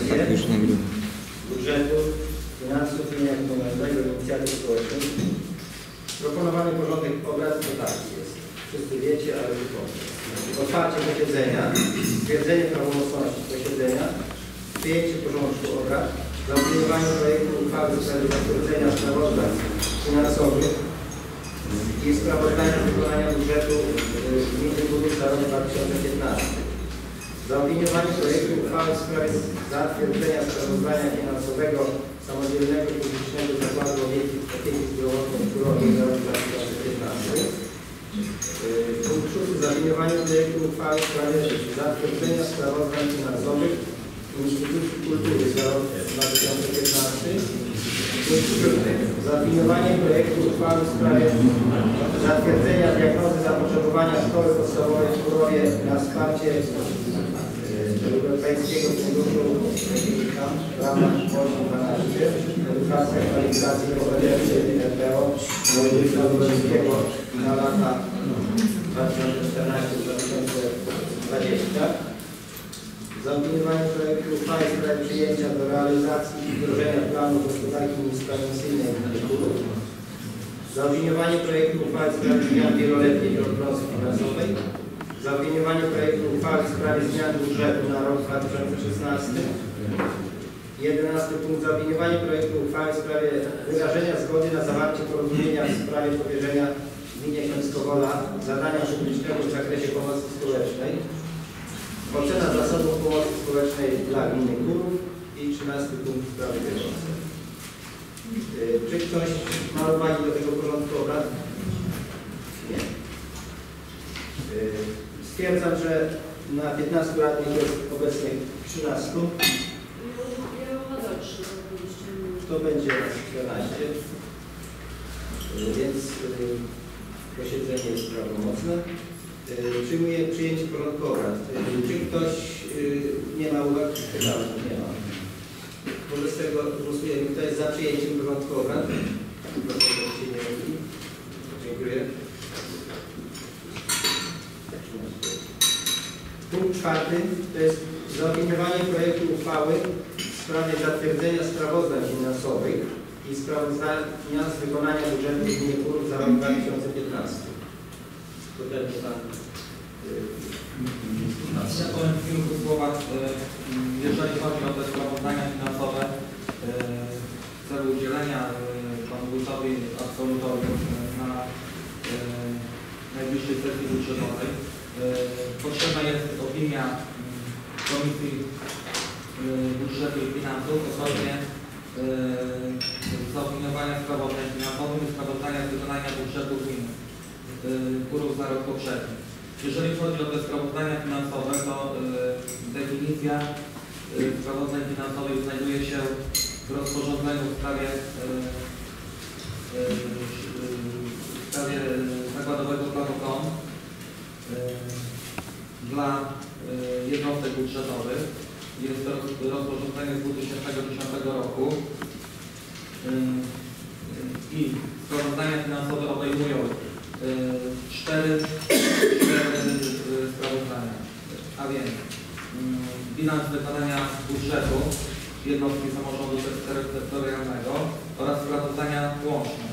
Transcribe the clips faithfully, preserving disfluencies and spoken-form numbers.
rewizję budżetu, finansów gminy komunalnego i inicjatyw społecznych. Proponowany porządek obrad to taki jest. Wszyscy wiecie, ale wypowiem. Otwarcie posiedzenia, stwierdzenie prawomocności posiedzenia, przyjęcie porządku obrad, zaopiniowanie projektu uchwały w sprawie zatwierdzenia sprawozdań finansowych i sprawozdania wykonania budżetu gminy Górów za rok dwa tysiące piętnasty. Zaopiniowanie projektu uchwały w sprawie zatwierdzenia sprawozdania finansowego samodzielnego publicznego zakładu opieki zdrowotnej w Górowie za rok dwa tysiące piętnasty. Punkt szósty. Zaopiniowanie projektu uchwały w sprawie zatwierdzenia sprawozdań finansowych Instytucji Kultury za rok dwa tysiące piętnasty. Punkt siódmy. Zaopiniowanie projektu uchwały w sprawie zatwierdzenia diagnozy zapotrzebowania szkoły podstawowej w Górowie na wsparcie Europejskiego Funduszu w ramach osiem dwanaście Edukacja, Kwalifikacja i Kompetencje N P O Województwa Lubelskiego na lata dwa tysiące czternasty do dwa tysiące dwudziestego. Zaopiniowanie projektu uchwały w sprawie przyjęcia do realizacji i wdrożenia planu gospodarki niskoemisyjnej Górów. Zaopiniowanie projektu uchwały w sprawie zmian wieloletniej prognozy finansowej. Zaopiniowanie projektu uchwały w sprawie zmian budżetu na rok dwa tysiące szesnasty. jedenasty punkt. Zaopiniowanie projektu uchwały w sprawie wyrażenia zgody na zawarcie porozumienia w sprawie powierzenia gminie Śląskowola zadania publicznego w zakresie pomocy społecznej. Ocena zasobów pomocy społecznej dla gminy Górów i trzynasty punkt sprawy bieżące. Czy ktoś ma uwagi do tego porządku obrad? Nie. Stwierdzam, że na piętnastu radnych jest obecnie trzynastu. To będzie czternaście. Więc posiedzenie jest prawomocne. Przyjmuję przyjęcie porządku obrad. Czy ktoś nie ma uwag? Nie ma. Może z tego głosujemy. Kto jest za przyjęciem porządku obrad? Dziękuję. Punkt czwarty to jest zaopiniowanie projektu uchwały w sprawie zatwierdzenia sprawozdań finansowych i sprawozdania z wykonania budżetu gminy Górów za rok dwa tysiące piętnasty. To ten pan. Ja powiem w kilku słowach, jeżeli chodzi o te sprawozdania finansowe, w celu udzielenia panu wójtowi absolutorium na najbliższej sesji budżetowej potrzebna jest opinia Komisji Budżetu i Finansów odnośnie zaopiniowania sprawozdań finansowych i sprawozdania z wykonania budżetu gminy Górów za rok poprzedni. Jeżeli chodzi o te sprawozdania finansowe, to definicja sprawozdań finansowych znajduje się w rozporządzeniu w sprawie, w sprawie zakładowego planu kont dla jednostek budżetowych. Jest to rozporządzenie z dwa tysiące dziesiątego roku i sprawozdania finansowe obejmują cztery, cztery sprawozdania, a więc bilans wykonania budżetu jednostki samorządu terytorialnego oraz sprawozdania łączne.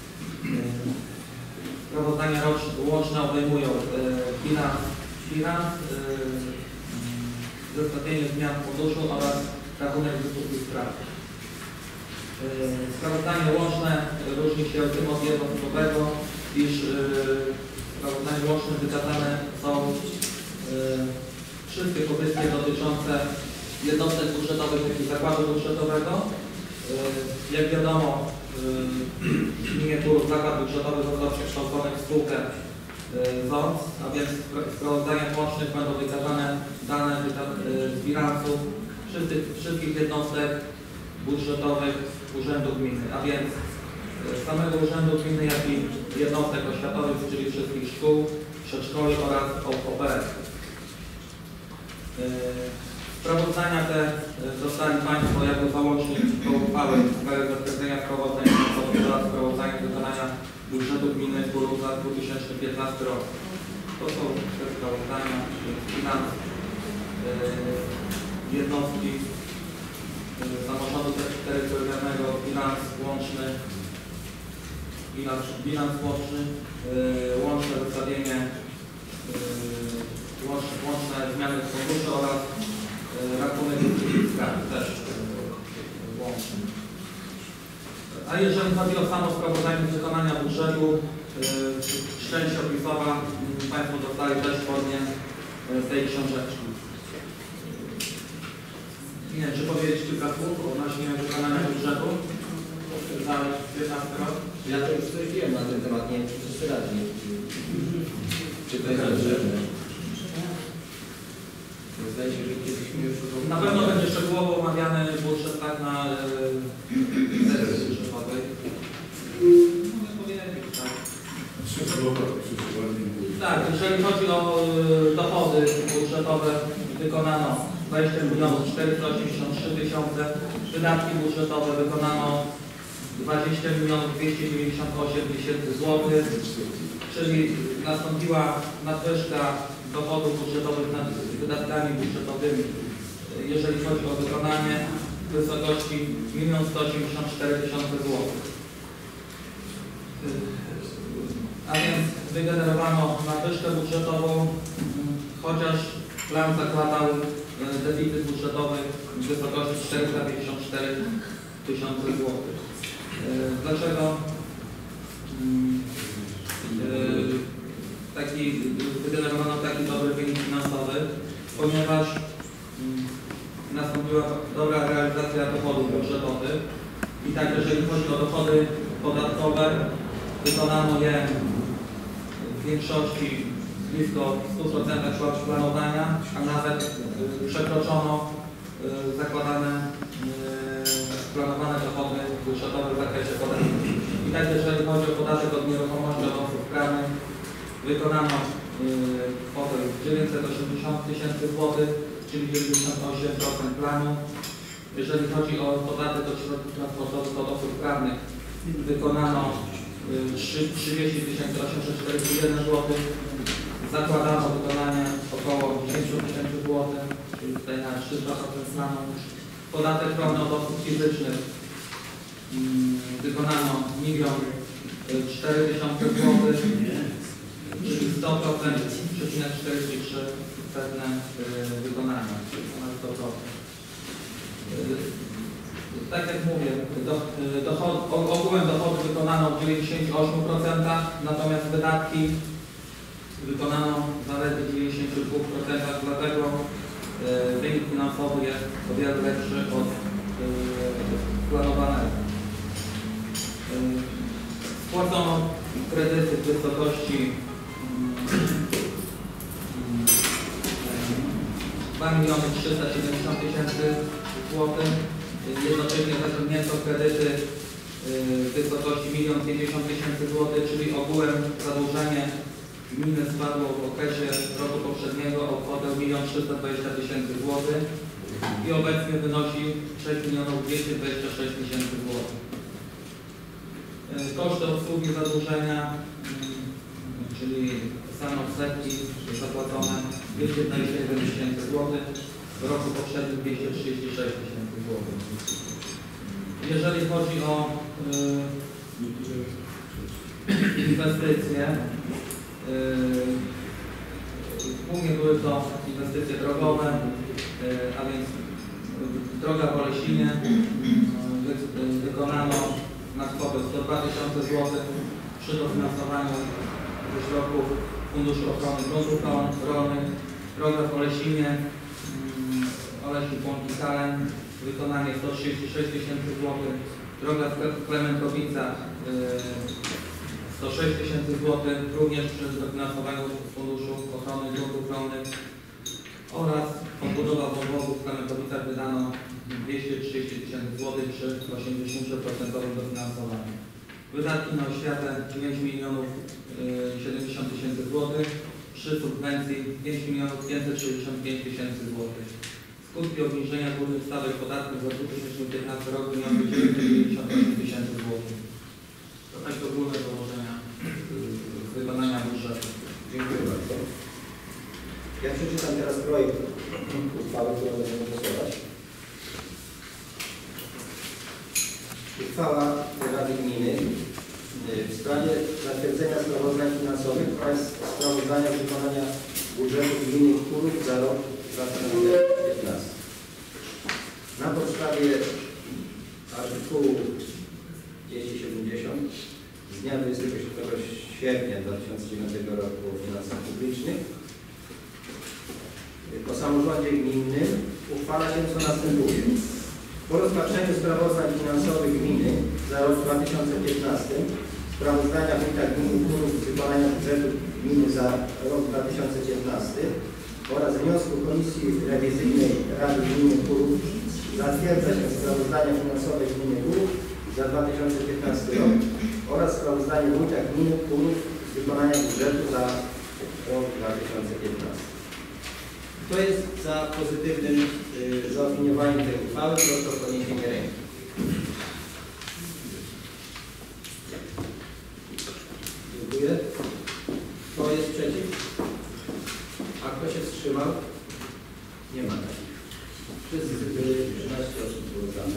Sprawozdania łączne obejmują bilans, bilans zestawienie zmian funduszu oraz rachunek zysków i strat. Sprawozdanie łączne różni się tym od jednostkowego, iż w sprawozdaniu łącznym wykazane są wszystkie pozycje dotyczące jednostek budżetowych, jak i zakładu budżetowego. Jak wiadomo, w gminie Górów zakład budżetowy został przekształcony w spółkę Z O C, a więc w sprawozdaniach łącznych będą wykazane dane z bilansów wszystkich, wszystkich jednostek budżetowych Urzędu Gminy, a więc samego Urzędu Gminy, jak i jednostek oświatowych, czyli wszystkich szkół, przedszkoli oraz O P S. Sprawozdania te dostali Państwo jako załącznik do uchwały w sprawie zatwierdzenia sprawozdań finansowych oraz sprawozdania wykonania budżetu gminy Górów za dwa tysiące piętnasty rok. To są te sprawozdania, bilans yy, jednostki samorządu terytorialnego bilans łączny, bilans, bilans łączny, łączne wystawienie, łączne, łączne zmiany w funduszu oraz rachunek skarb też łączny. A jeżeli chodzi o samo sprawozdanie z wykonania budżetu, część opisowa Państwo dostali też formie z tej książeczki. Nie wiem, czy powiedzieć kilka słów odnośnie wykonania budżetu za piętnasty rok? Ja to już coś wiem na ten temat, nie wiem, czy wszyscy radni. Czy to jest potrzebne? Zdaje się, że kiedyś mi już... Na pewno będzie szczegółowo omawiany budżet tak na sesji budżetowej. Mogę powiedzieć, tak. Tak, jeżeli chodzi o dochody budżetowe, wykonano dwadzieścia milionów czterysta osiemdziesiąt trzy tysiące, wydatki budżetowe wykonano dwadzieścia milionów dwieście dziewięćdziesiąt osiem tysięcy złotych, czyli nastąpiła nadwyżka dochodów budżetowych nad wydatkami budżetowymi, jeżeli chodzi o wykonanie, w wysokości milion sto osiemdziesiąt cztery tysiące złotych. A więc wygenerowano nadwyżkę budżetową, chociaż plan zakładał deficyt budżetowy w wysokości czterysta pięćdziesiąt cztery tysiące złotych. Dlaczego taki, wygenerowano taki dobry wynik finansowy? Ponieważ nastąpiła dobra realizacja dochodów budżetowych i tak jeżeli chodzi o dochody podatkowe, wykonano je w większości blisko stu procent planowania, a nawet przekroczono zakładane planowane dochody budżetowe w zakresie podatków. I tak jeżeli chodzi o podatek od nieruchomości od osób prawnych, wykonano kwotę dziewięćset osiemdziesiąt tysięcy złotych, czyli dziewięćdziesiąt osiem procent planu. Jeżeli chodzi o podatek od środków transportowych od osób prawnych, wykonano trzydzieści tysięcy osiemset czterdzieści jeden złotych. Zakładano wykonanie około dziesięć tysięcy złotych, czyli tutaj na trzysta procent planu. Podatek rolny od osób fizycznych wykonano milion cztery tysiące złotych, czyli sto procent przecinek czterdzieści trzy procent wykonania, ponad sto procent. Tak jak mówię, do, dochod, ogółem dochody wykonano w dziewięćdziesięciu ośmiu procentach, natomiast wydatki wykonano zaledwie w dziewięćdziesięciu dwóch procentach, dlatego y, wynik finansowy jest o wiele lepszy od y, planowanego. Y, spłacono kredyty w wysokości dwa miliony trzysta siedemdziesiąt tysięcy złotych. Jednocześnie zaciągnięto kredyty w wysokości milion pięćdziesiąt tysięcy złotych, czyli ogółem zadłużenie gminy spadło w okresie roku poprzedniego o kwotę milion trzysta dwadzieścia tysięcy złotych i obecnie wynosi sześć milionów dwieście dwadzieścia sześć tysięcy złotych. Koszty obsługi zadłużenia, czyli same odsetki zapłacone dwieście dwadzieścia jeden tysięcy złotych, w roku poprzednim dwieście trzydzieści sześć tysięcy złotych. Jeżeli chodzi o y, inwestycje, głównie były to inwestycje drogowe, y, a więc droga w Olesinie wy, wykonano na kwotę sto dwa tysiące złotych przy dofinansowaniu ze środków Funduszu Ochrony Gruntów Rolnych. Droga w Olesinie, Oleśnik Łąki Kalen, wykonanie sto trzydzieści sześć tysięcy złotych. Droga w Klementowicach sto sześć tysięcy złotych, również przy dofinansowaniu z Funduszu Ochrony Gruntów Rolnych. Oraz odbudowa wąwozu w Klementowicach wydano dwieście trzydzieści tysięcy złotych przy osiemdziesięciu procentach dofinansowaniu. Wydatki na oświatę dziewięć milionów siedemdziesiąt tysięcy złotych, przy subwencji pięć milionów pięćset sześćdziesiąt pięć tysięcy złotych. Skutki obniżenia górnych stawek podatków za dwa tysiące piętnasty rok wyniosły dziewięćset dziewięćdziesiąt osiem tysięcy złotych. To tak ogólne założenia wykonania budżetu. Dziękuję bardzo. Ja przeczytam teraz projekt uchwały, którą będziemy głosować. Uchwała Rady Gminy w sprawie zatwierdzenia sprawozdań finansowych oraz sprawozdania wykonania budżetu gminy Turów za rok dwa tysiące piętnasty. Na podstawie artykułu dwieście siedemdziesiąt z dnia dwudziestego siódmego sierpnia dwa tysiące dziewiątego roku o finansach publicznych po samorządzie gminnym uchwala się, co następuje. Po rozpatrzeniu sprawozdań finansowych gminy za rok dwa tysiące piętnasty, sprawozdania wójta gminy Turów z wykonania budżetu gminy za rok dwa tysiące piętnasty oraz wniosku Komisji Rewizyjnej Rady Gminy Turów zatwierdza się sprawozdania finansowe gminy Turów za dwa tysiące piętnasty rok oraz sprawozdanie wójta gminy Turów z wykonania budżetu za rok dwa tysiące piętnasty. Kto jest za pozytywnym y, zaopiniowaniem tej uchwały, proszę o podniesienie ręki. Dziękuję. Kto jest przeciw? A kto się wstrzymał? Nie ma takich. Wszyscy byli, trzynaście osób było za.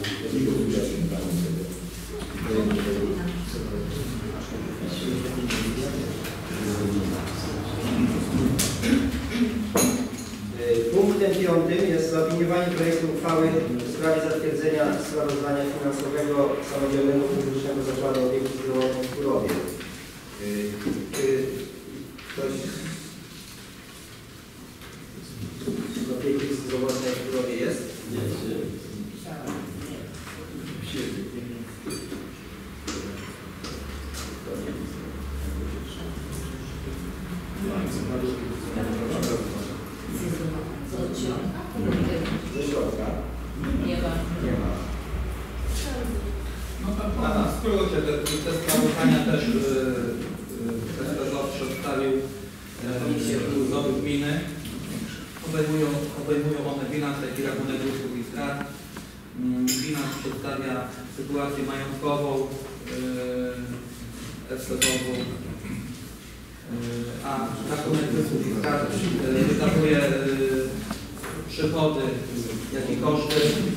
Punktem piątym jest zaopiniowanie projektu uchwały w sprawie zatwierdzenia sprawozdania finansowego Samodzielnego Publicznego Zakładu Opieki Zdrowotnej w Turowie. Czy ktoś z opieki zdrowotnej w Turowie jest? Nie. Ze środka? Nie ma. Nie ma. No tak, a w skrócie te, te sprawozdania też S P Z przedstawił Komisję Urzędu Gminy. Obejmują, obejmują one bilans, taki rachunek usług i strat. Bilans przedstawia sytuację majątkową S P Z-u, a rachunek usług i strat wykazuje przychody, jak i koszty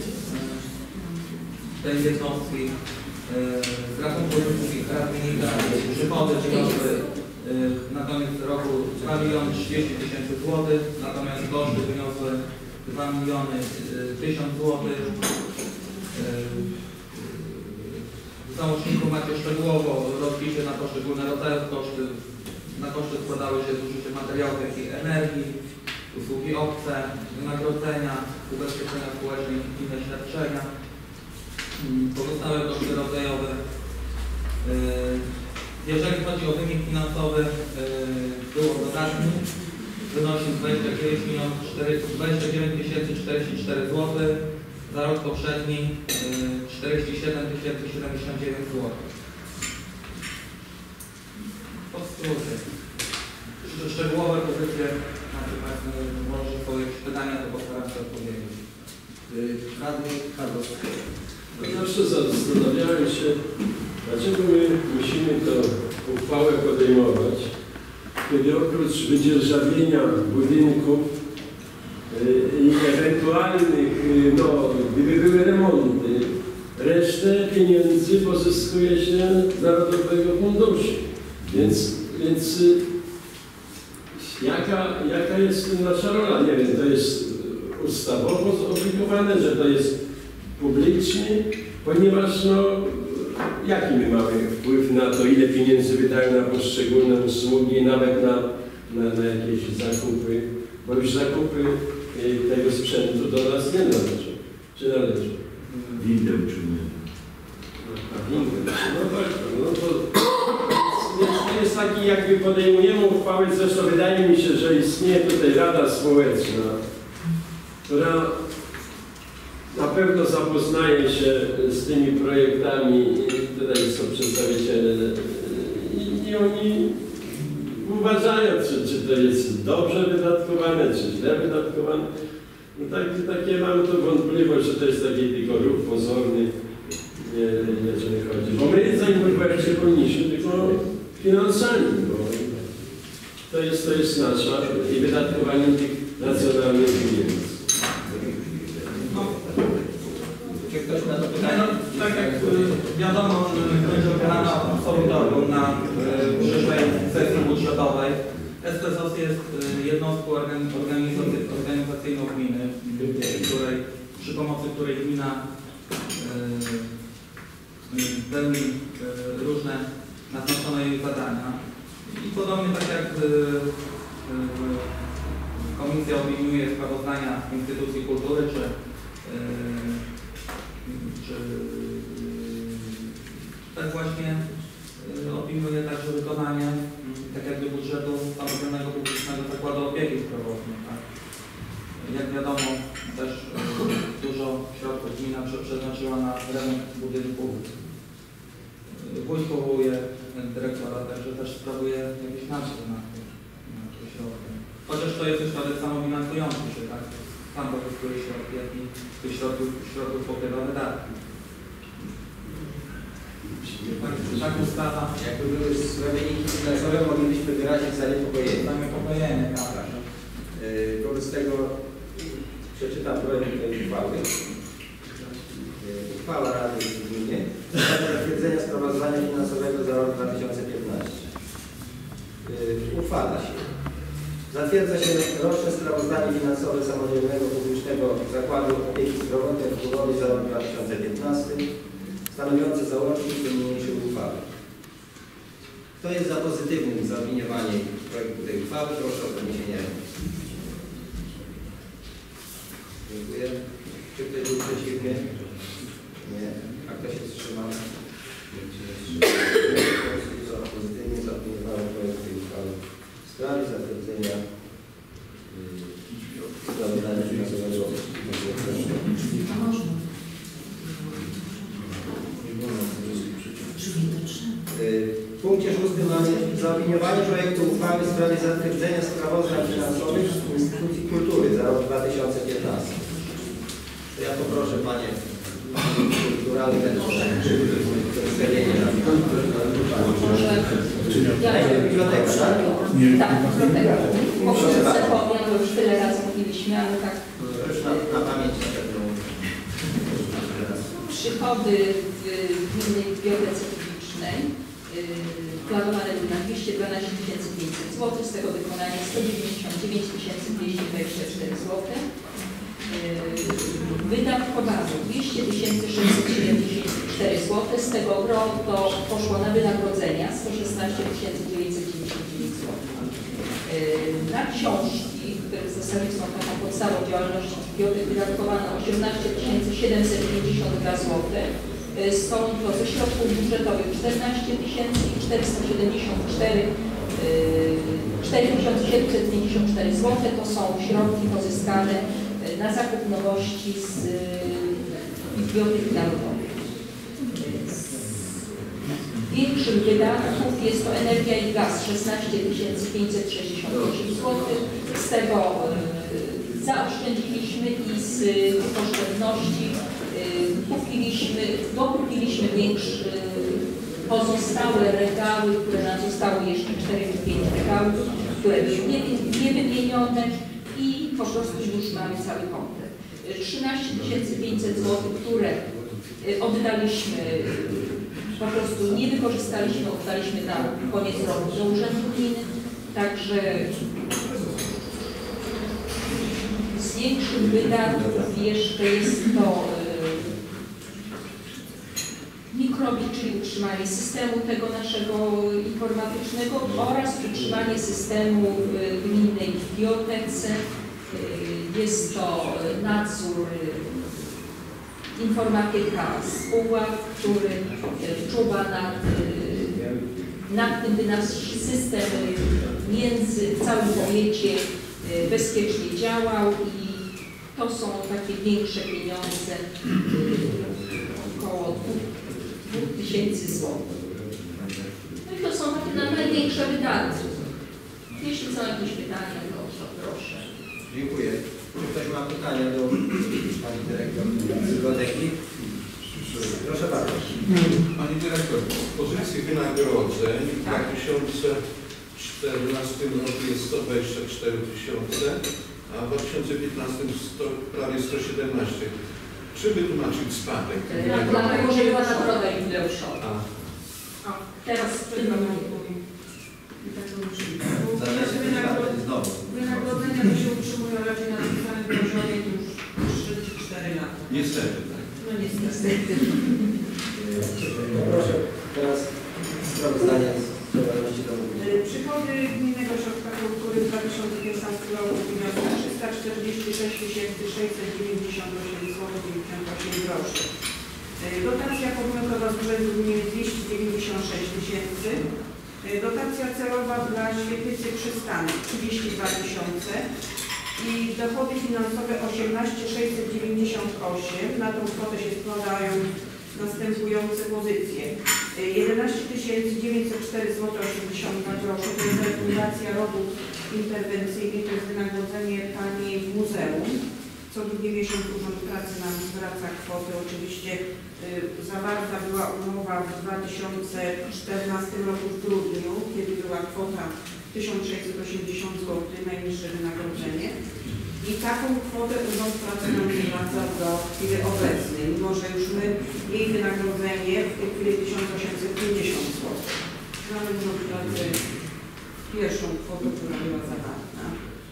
tej jednostki. Z rachunku usług i strat wynika przychody wyniosły na koniec roku dwa miliony trzydzieści tysięcy złotych, natomiast koszty wyniosły dwa miliony tysiąc złotych. W załączniku macie szczegółowo rozpisie na poszczególne rodzaje koszty. Na koszty składały się zużycie materiałów, jak i energii, usługi obce, wynagrodzenia, ubezpieczenia społeczne i inne świadczenia. Pozostałe koszty rodzajowe. Jeżeli chodzi o wynik finansowy, było dodatni, wynosi dwadzieścia dziewięć tysięcy czterdzieści cztery złotych, za rok poprzedni czterdzieści siedem tysięcy siedemdziesiąt dziewięć złotych. Po skrócie. Szczegółowe pozycje, znaczy Państwo może swoje pytania, to postaram się odpowiedzieć. Radny Carlos. Zawsze zastanawiałem się, dlaczego my musimy tę uchwałę podejmować, kiedy oprócz wydzierżawienia budynków i ewentualnych, no, gdyby były remonty, resztę pieniędzy pozyskuje się z Narodowego Funduszu. Więc, więc jaka, jaka jest nasza rola? Nie wiem, to jest ustawowo zobligowane, że to jest publiczny, ponieważ no, jaki my mamy wpływ na to, ile pieniędzy wydają na poszczególne usługi, nawet na, na, na jakieś zakupy, bo już zakupy tego sprzętu do nas nie należą. Czy należą? Windę czy nie? Windę. No tak, no to, więc to jest taki, jakby podejmujemy uchwały, zresztą wydaje mi się, że istnieje tutaj Rada Społeczna, która na pewno zapoznaje się z tymi projektami, tutaj są przedstawiciele i, i oni uważają, czy, czy to jest dobrze wydatkowane, czy źle wydatkowane. No tak, takie mam tu wątpliwość, że to jest taki tylko ruch pozorny, jeżeli chodzi. Bo my zajmujemy się powinniśmy tylko finansami, bo to jest, to jest nasza i wydatkowanie tych racjonalnych pieniędzy. Czy ktoś na to pytanie? No, tak jak Wiadomo, że będzie opierana absolutorium na y, przyszłej sesji budżetowej. S P S O S jest y, jednostką organizacy- organizacyjną gminy, której, przy pomocy której gmina y, y, pełni y, różne naznaczone jej zadania. I podobnie tak jak y, y, Komisja opiniuje sprawozdania instytucji kultury, czy, yy, czy yy, tak właśnie yy, opiniuje także wykonanie yy, tak jakby budżetu samodzielnego publicznego zakładu opieki zdrowotnej. Tak? Jak wiadomo, też yy, dużo środków gmina przeznaczyła na remont budynków. Yy, Wójt powołuje dyrektora, także też sprawuje jakiś nadzór na te środki. Chociaż to jest już nawet samofinansujący się, tak? Sam pozyskuje środki, jak i z tych środków, środków pokrywa wydatki. Tak, tak ustawa. Jakby były złe wyniki finansowe, moglibyśmy wyrazić zaniepokojenie. Zaniepokojenie, tak. Yy, Wobec tego przeczytam projekt tej uchwały. Yy, Uchwała Rady Gminy w sprawie zatwierdzenia sprawozdania finansowego za rok dwa tysiące piętnasty. Yy, Uchwala się. Zatwierdza się roczne sprawozdanie finansowe Samodzielnego Publicznego Zakładu Opieki Zdrowotnej w Głogowie za rok dwa tysiące piętnasty, stanowiące załącznik do niniejszej uchwały. Kto jest za pozytywnym zaopiniowaniem projektu tej uchwały, proszę o podniesienie ręki. Dziękuję. Czy ktoś był przeciwny? Nie. A kto się wstrzymał? Za pozytywnie zaopiniowałem projekt tej uchwały. W sprawie zatwierdzenia sprawozdania finansowego. W punkcie szóstym mamy zaopiniowanie projektu uchwały w sprawie zatwierdzenia sprawozdań finansowych instytucji kultury za rok dwa tysiące piętnasty. To ja poproszę Panie kulturalne przedstawienie na biblioteka, tak? Tak, biblioteka. Pokrótce powiem, bo już tyle razy mówiliśmy, ale tak. Już na, na pamięć na pewno. Przychody w Gminnej Bibliotece Publicznej yy, planowane były na dwieście dwanaście tysięcy pięćset złotych, z tego wykonanie sto dziewięćdziesiąt dziewięć tysięcy dwieście dwadzieścia cztery złote. Yy, wydatkowano dwieście tysięcy sześćset siedemdziesiąt cztery złote, z tego gro to poszło na wynagrodzenia sto szesnaście tysięcy dziewięćset dziewięćdziesiąt dziewięć złotych. Yy, na książki, które w zasadzie są taką podstawą działalności bibliotek, wydatkowano osiemnaście tysięcy siedemset pięćdziesiąt dwa złote. Yy, są to ze środków budżetowych czternaście tysięcy czterysta siedemdziesiąt cztery cztery tysiące siedemset pięćdziesiąt cztery złote. To są środki pozyskane na zakup nowości z Bibliotek Narodowych. Większych wydatków jest to energia i gaz szesnaście tysięcy pięćset sześćdziesiąt osiem złotych. Z tego y, zaoszczędziliśmy i z tych oszczędności y, kupiliśmy, dokupiliśmy większe y, pozostałe regały, które nam zostały jeszcze cztery czy pięć regałów, które były nie, nie wymienione i po prostu już mamy cały komplet. trzynaście tysięcy pięćset złotych, które y, oddaliśmy po prostu nie wykorzystaliśmy, oddaliśmy na koniec roku do Urzędu Gminy, także z większych wydatków jeszcze jest to y, mikrobit, czyli utrzymanie systemu tego naszego informatycznego oraz utrzymanie systemu w gminnej bibliotece. Y, jest to nadzór y, informatyka spółek, który czuwa nad, nad tym, by nasz system między w całym powiecie bezpiecznie działał i to są takie większe pieniądze, około dwóch tysięcy złotych. No i to są takie na największe wydatki. Jeśli są jakieś pytania, to, to proszę. Dziękuję. Czy ktoś ma pytania do Pani Dyrektor Biblioteki? Proszę bardzo. Pani Dyrektor, w pozycji wynagrodzeń w dwa tysiące czternastym roku jest sto dwadzieścia cztery tysiące, a w dwa tysiące piętnastym sto, prawie sto siedemnaście. Czy wytłumaczyć spadek? Dlatego, że była nagroda jubileuszowa. A, Teraz w tym momencie. Zależy wynagrodzenia, znowu. Wynagrodzenia to się utrzymują raczej na tym samym poziomie już trzy czy cztery lata. niestety, tak. No niestety. Proszę teraz sprawozdanie z działalności domu. Przychody Gminnego Ośrodka Kultury w dwa tysiące piętnastym roku wyniosły trzysta czterdzieści sześć tysięcy sześćset dziewięćdziesiąt osiem złotych dziewięćdziesiąt osiem groszy. Dotacja podmiotowa z urzędu gminy dwieście dziewięćdziesiąt sześć tysięcy. Dotacja celowa dla świetlicy przystanek trzydzieści dwa tysiące i dochody finansowe osiemnaście tysięcy sześćset dziewięćdziesiąt osiem. Na tą kwotę się składają następujące pozycje. jedenaście tysięcy dziewięćset cztery złote osiemdziesiąt dwa grosze to jest refundacja robót interwencyjnych, to jest wynagrodzenie pani w muzeum. Co drugi miesiąc Urząd Pracy nam zwraca kwotę. Oczywiście y, zawarta była umowa w dwa tysiące czternastym roku w grudniu, kiedy była kwota tysiąc sześćset osiemdziesiąt złotych, najniższe wynagrodzenie. I taką kwotę Urząd Pracy nam zwraca do chwili obecnej, mimo że już my jej wynagrodzenie w tej chwili tysiąc osiemset pięćdziesiąt złotych. Mamy Urząd Pracy pierwszą kwotę, która była zawarta.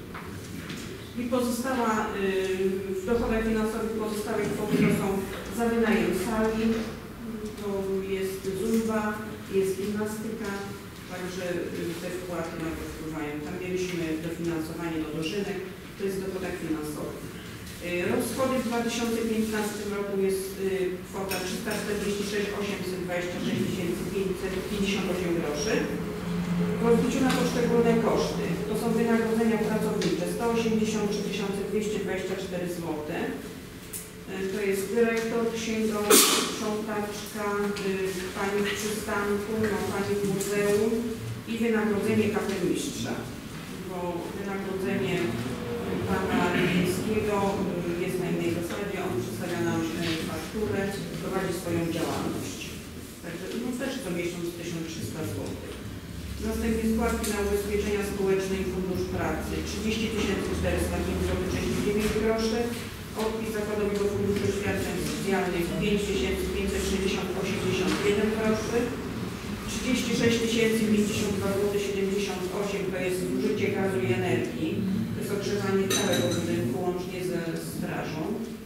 I pozostała, yy, w dochodach finansowych pozostałe kwoty to są za wynajem sali, to jest zumba, jest gimnastyka, także yy, te wpłaty na to wpływają. Tam mieliśmy dofinansowanie do dożynek, to jest w dochodach finansowych. Yy, rozchody w dwa tysiące piętnastym roku jest yy, kwota trzysta czterdzieści sześć tysięcy osiemset dwadzieścia sześć tysięcy pięćset pięćdziesiąt osiem groszy. W rozbiciu na poszczególne koszty to są wynagrodzenia pracownicze sto osiemdziesiąt trzy tysiące dwieście dwadzieścia cztery złote. To jest dyrektor, księgowy, sprzątaczka, pani w przystanku, no, pani w muzeum i wynagrodzenie kapelmistrza. Bo wynagrodzenie pana Lińskiego jest na innej zasadzie, on przedstawia nam fakturę, prowadzi swoją działalność. Także no, też co miesiąc tysiąc trzysta złotych. Następnie składki na ubezpieczenia społeczne i Fundusz Pracy trzydzieści tysięcy czterysta pięć złotych trzydzieści dziewięć groszy, odpis Zakładowego Funduszu Świadczeń Socjalnych pięć tysięcy pięćset sześćdziesiąt osiemdziesiąt jeden groszy, trzydzieści sześć tysięcy pięćdziesiąt dwa złote siedemdziesiąt osiem to jest zużycie gazu i energii, to jest ogrzewanie całego budynku łącznie ze strażą.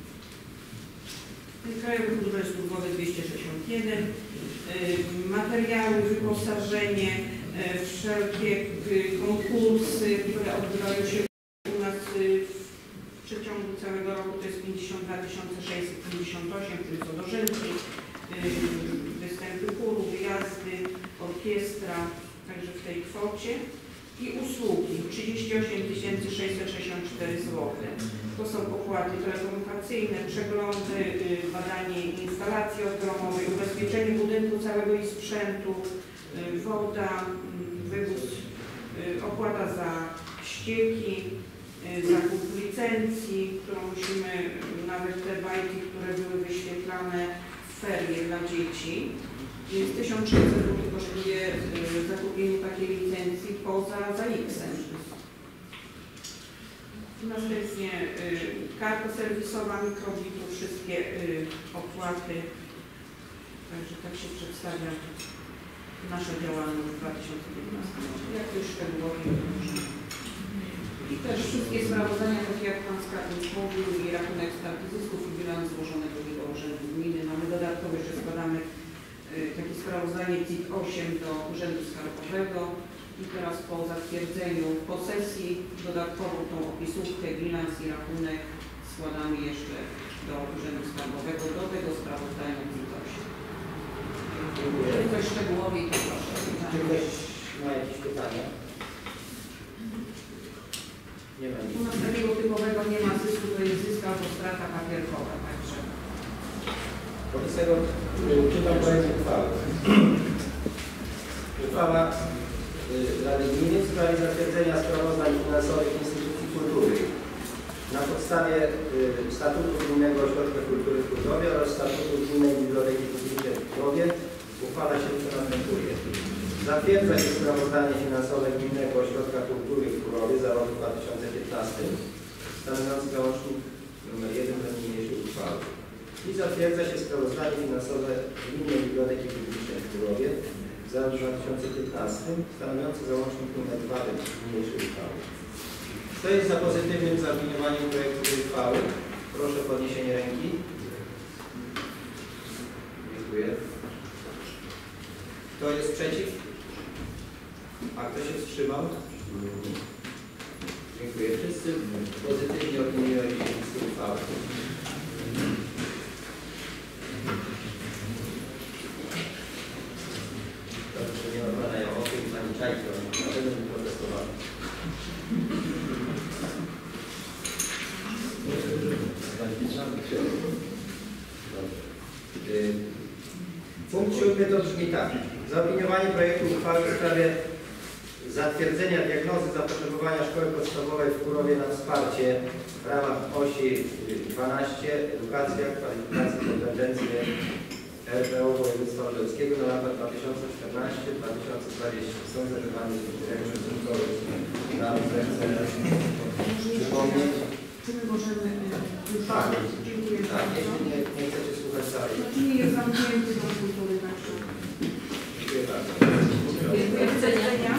Krajowy Fundusz Długowy dwieście sześćdziesiąt jeden, materiały, wyposażenie, wszelkie konkursy, które odbywają się u nas w przeciągu całego roku, to jest pięćdziesiąt dwa tysiące sześćset pięćdziesiąt osiem, czyli co dożynki, występy chóru, wyjazdy, orkiestra, także w tej kwocie. I usługi trzydzieści osiem tysięcy sześćset sześćdziesiąt cztery złote. To są opłaty telekomunikacyjne, przeglądy, badanie instalacji odgromowej, ubezpieczenie budynku całego i sprzętu, woda, wywóz, opłata za ścieki, zakup licencji, którą musimy, nawet te bajki, które były wyświetlane w ferie dla dzieci. Jest tysiąc sześćset złotych kosztuje zakupienie takiej licencji poza zaiksem. Następnie y, karta serwisowa, mikrobitru, wszystkie y, opłaty. Także tak się przedstawia nasza działalność w dwa tysiące piętnastym roku. Jak już szczegółowo. I też wszystkie sprawozdania, takie jak Pan Skarbnik mówił, i rachunek strat zysków i bilans złożony do Biura Urzędu Gminy. Mamy dodatkowo jeszcze składamy takie sprawozdanie C I T osiem do Urzędu Skarbowego i teraz po zatwierdzeniu posesji dodatkową tą opisówkę, bilans i rachunek składamy jeszcze do Urzędu Skarbowego do tego sprawozdania C I T osiem. Jeżeli coś szczegółowiej, to proszę. Czy ktoś ma jakieś pytania? Nie ma nic. U nas takiego typowego nie ma zysku, to jest zysk albo strata papierkowa, także. Wobec tego czytam projekt uchwały. Uchwała Rady Gminy w sprawie zatwierdzenia sprawozdań finansowych instytucji kultury. Na podstawie Statutu Gminnego Ośrodka Kultury w Kurdowie oraz Statutu Gminnej Biblioteki Publicznej w Kurdowie uchwala się co następuje. Zatwierdza się sprawozdanie finansowe Gminnego Ośrodka Kultury w Kurdowie za rok dwa tysiące piętnasty, stanowiący załącznik nr jeden do niniejszej uchwały. I zatwierdza się sprawozdanie finansowe Gminnej Biblioteki Publicznej w Turowie za rok dwa tysiące piętnasty, stanowiący załącznik nr dwa do niniejszej uchwały. Kto jest za pozytywnym zaopiniowaniem projektu tej uchwały? Proszę o podniesienie ręki. Dziękuję. Kto jest przeciw? A kto się wstrzymał? Dziękuję. Wszyscy pozytywnie opiniują się uchwałę. Dobrze, nie ma pana Jałowy i pani Czajko, na pewno nie protestowali. Punkt siódmy to brzmi tak. Zaopiniowanie projektu uchwały w sprawie zatwierdzenia diagnozy zapotrzebowania szkoły podstawowej w Kurowie na wsparcie w ramach osi dwanaście Edukacja, kwalifikacje, kompetencje R P O województwa lubelskiego na lata dwa tysiące czternasty do dwa tysiące dwudziestego. Są zapytane dyrektor szkoły na zechce przypomnieć. Czy my możemy już? Tak. Dziękuję Tak, bardzo. jeśli nie, nie chcecie słuchać dalej. Znaczy nie jest zamknięty do kultury, także. Dziękuję bardzo. Dziękuję. Do widzenia.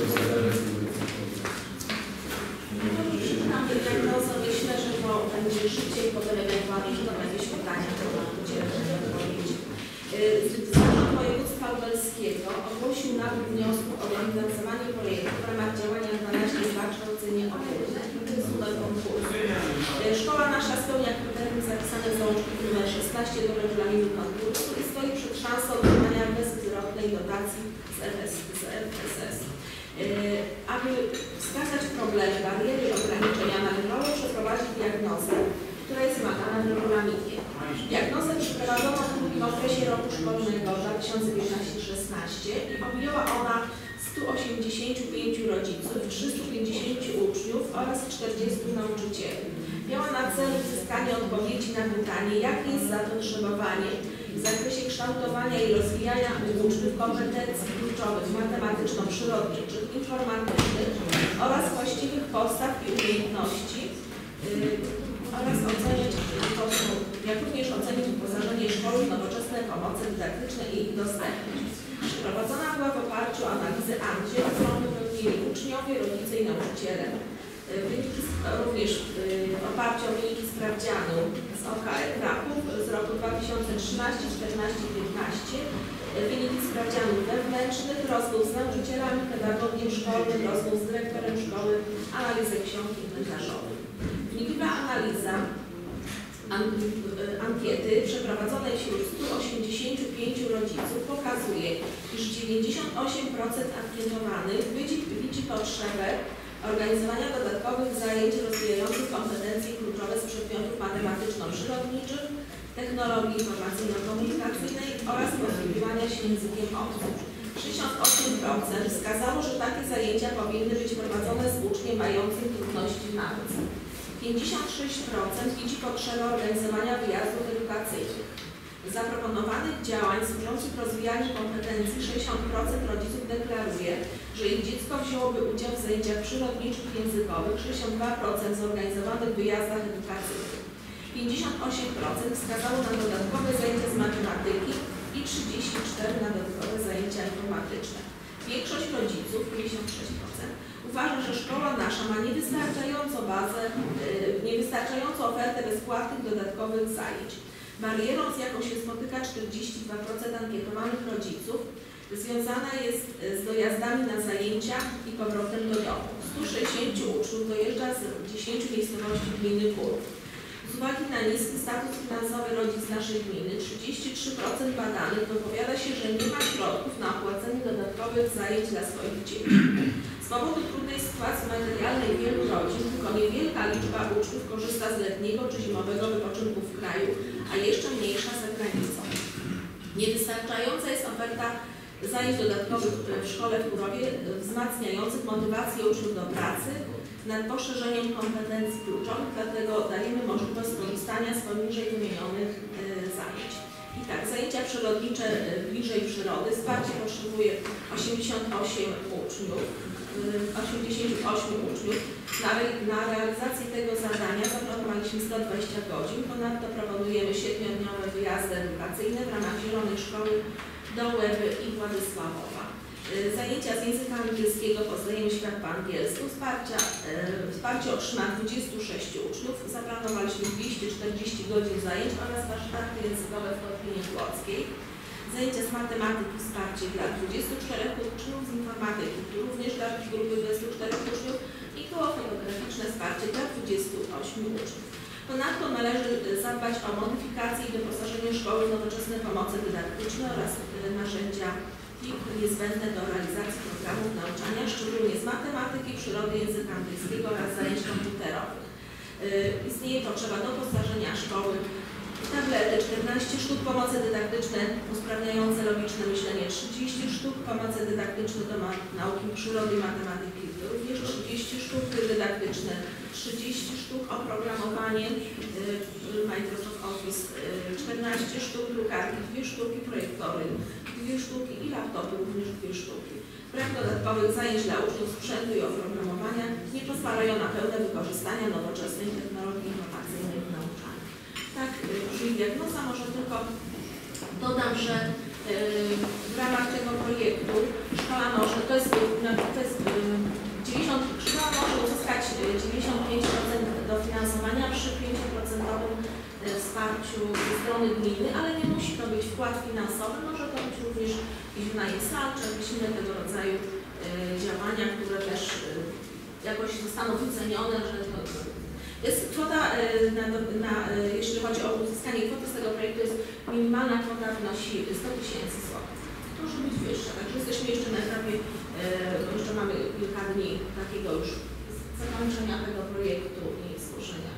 Mamy diagnozę, myślę, że to będzie szybciej, potem ewentualnie, że będą jakieś pytania, to nam udzielę odpowiedź. Zarząd Województwa Lubelskiego ogłosił nabór wniosku o realizowanie projektu w ramach działania dwanaście dwa kształcenie ogólne. To jest numer konkursu. Szkoła nasza spełnia kryterium zapisane w załączniku numer szesnaście do regulaminu konkursu i stoi przed szansą otrzymania bezwzględnej dotacji z F S S. Aby wskazać problemy, bariery i ograniczenia, należało przeprowadzić diagnozę, która jest wymagana w regulaminie. Diagnozę przeprowadzono w drugim okresie roku szkolnego dwa tysiące piętnaście szesnaście i objęła ona stu osiemdziesięciu pięciu rodziców, trzystu pięćdziesięciu uczniów oraz czterdziestu nauczycieli. Miała na celu uzyskanie odpowiedzi na pytanie, jakie jest zapotrzebowanie w zakresie kształtowania i rozwijania uczniów kompetencji kluczowych matematyczno-przyrodniczych, informatycznych oraz właściwych postaw i umiejętności yy, oraz ocenić, jak również ocenić wyposażenie szkoły w nowoczesne pomoce dydaktyczne i ich dostępność. Przeprowadzona była w oparciu o analizę ANCIE, którą wypełnili uczniowie, rodzice i nauczyciele. Wyniki, również w oparciu o wyniki sprawdzianu z O K R Kraków z roku dwa tysiące trzynastego, czternastego, piętnastego, wyniki sprawdzianów wewnętrznych, rozmów z nauczycielami, pedagogiem szkolnym, rozmów z dyrektorem szkoły, analizę ksiąg inwentarzowych. Wnikliwa analiza ankiety przeprowadzonej wśród stu osiemdziesięciu pięciu rodziców pokazuje, iż dziewięćdziesiąt osiem procent ankietowanych widzi, widzi potrzebę organizowania dodatkowych zajęć rozwijających kompetencje kluczowe z przedmiotów matematyczno-przyrodniczych, technologii informacyjno-komunikacyjnej oraz posługiwania się językiem obcym. sześćdziesiąt osiem procent wskazało, że takie zajęcia powinny być prowadzone z uczniem mającym trudności w nauce. pięćdziesiąt sześć procent widzi potrzebę organizowania wyjazdów edukacyjnych. Z zaproponowanych działań służących rozwijaniu kompetencji sześćdziesiąt procent rodziców deklaruje, że ich dziecko wzięłoby udział w zajęciach przyrodniczych i językowych, sześćdziesiąt dwa procent w zorganizowanych wyjazdach edukacyjnych. pięćdziesiąt osiem procent wskazało na dodatkowe zajęcia z matematyki i trzydzieści cztery procent na dodatkowe zajęcia informatyczne. Większość rodziców, pięćdziesiąt sześć procent, uważa, że szkoła nasza ma niewystarczającą bazę, yy, niewystarczającą ofertę bezpłatnych dodatkowych zajęć. Barierą, z jaką się spotyka czterdzieści dwa procent ankietowanych rodziców, związana jest z dojazdami na zajęcia i powrotem do domu. stu sześćdziesięciu uczniów dojeżdża z dziesięciu miejscowości gminy Kurów. Z uwagi na niski status finansowy rodzic naszej gminy, trzydzieści trzy procent badanych dopowiada się, że nie ma środków na opłacenie dodatkowych zajęć dla swoich dzieci. Z powodu trudnej sytuacji materialnej wielu rodzin, tylko niewielka liczba uczniów korzysta z letniego czy zimowego wypoczynku w kraju, a jeszcze mniejsza za granicą. Niewystarczająca jest oferta zajęć dodatkowych w szkole w Kurowie, wzmacniających motywację uczniów do pracy nad poszerzeniem kompetencji kluczowych, dlatego dajemy możliwość skorzystania z poniżej wymienionych y, zajęć. I tak, zajęcia przyrodnicze bliżej przyrody. Wsparcie potrzebuje osiemdziesiąt osiem uczniów, osiemdziesiąt osiem uczniów. Na, re, na realizację tego zadania zaplanowaliśmy sto dwadzieścia godzin. Ponadto proponujemy siedmiodniowe wyjazdy edukacyjne w ramach Zielonej Szkoły do Łeby i Władysławowa. Zajęcia z języka angielskiego, poznajemy świat po angielsku. Wsparcia, e, wsparcie otrzyma dwudziestu sześciu uczniów. Zaplanowaliśmy dwieście czterdzieści godzin zajęć oraz warsztaty językowe w Kotlinie Płockiej. Zajęcia z matematyki, wsparcie dla dwudziestu czterech uczniów, z informatyki również dla grupy dwudziestu czterech uczniów i koło fotograficzne wsparcie dla dwudziestu ośmiu uczniów. Ponadto należy zadbać o modyfikację i doposażenie szkoły w nowoczesne pomoce dydaktyczne oraz narzędzia niezbędne do realizacji programów nauczania, szczególnie z matematyki, przyrody, języka angielskiego oraz zajęć komputerowych. Yy, istnieje potrzeba doposażenia szkoły w tablety, czternaście sztuk, pomoce dydaktyczne usprawniające logiczne myślenie, trzydzieści sztuk, pomoce dydaktyczne do nauki przyrody i matematyki, również trzydzieści sztuk dydaktyczne, trzydzieści sztuk oprogramowanie, yy, Microsoft Office, yy, czternaście sztuk drukarki, dwie sztuki projektory, dwie sztuki i laptopy, również dwie sztuki. Brak dodatkowych zajęć dla uczniów sprzętu i oprogramowania nie pozwalają na pełne wykorzystanie nowoczesnej technologii informacyjnej w nauczaniu. Tak, brzmi diagnoza. Może tylko dodam, że yy, w ramach tego projektu szkoła może, to jest, to jest yy, dziewięćdziesiąt, szkoła może uzyskać dziewięćdziesiąt pięć procent dofinansowania przy pięć procent wsparciu ze strony gminy, ale nie musi to być wkład finansowy, może to być również jakiś wynajem sal, czy jakieś inne tego rodzaju y, działania, które też y, jakoś zostaną wycenione, że to jest kwota, y, na, na, y, jeśli chodzi o uzyskanie kwoty z tego projektu, jest minimalna kwota wynosi sto tysięcy złotych. Może być wyższa, także jesteśmy jeszcze na etapie, y, bo jeszcze mamy kilka dni takiego już zakończenia tego projektu i złożenia.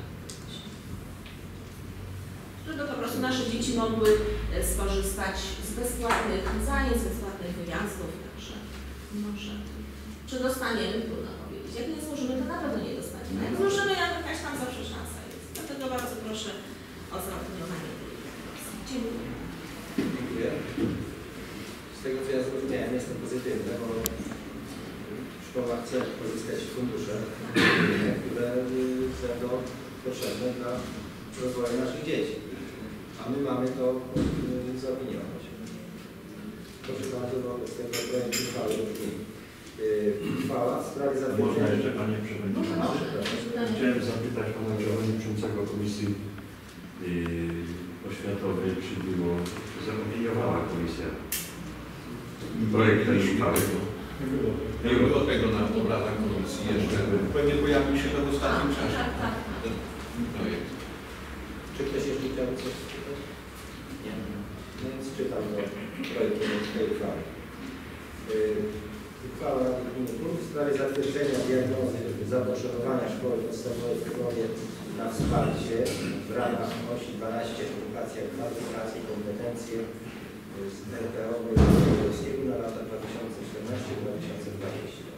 Żeby po prostu nasze dzieci mogły skorzystać z bezpłatnych zajęć, z bezpłatnych wyjazdów, także może. Czy dostaniemy? Trudno powiedzieć. Jak nie złożymy, to na pewno nie dostaniemy. Jak złożymy, jakaś tam zawsze szansa jest. Dlatego bardzo proszę o zaopiniowanie tej informacji. Dziękuję. Dziękuję. Z tego co ja zrozumiałem, jest to pozytywne, bo szkoła chce pozyskać fundusze, które będą potrzebne dla rozwoju naszych dzieci. A my mamy to y, zaopiniować. Proszę bardzo, bo z tego projektu uchwały brzmi. Uchwała w sprawie zatwierdzenia... Można jeszcze, Panie Przewodniczący? Chciałem zapytać Pana Przewodniczącego Komisji yy, Oświatowej, czy było, czy zaopiniowała Komisja projekt tej uchwały? Nie było tego na obradach komisji jeszcze. Pewnie pojawił się to w ostatnim czasie. Ten projekt. Czy ktoś jeszcze chciał coś czytać? Nie. No więc czytam do projektu tej uchwały. Yy, uchwała Rady Gminy Prób w sprawie zatwierdzenia diagnozy zapotrzebowania szkoły podstawowej w Krychowie na wsparcie w ramach osi dwanaście edukacja, kwalifikacje i kompetencje z R P O Wojewódzkiego na lata dwa tysiące czternaście do dwa tysiące dwudziestego.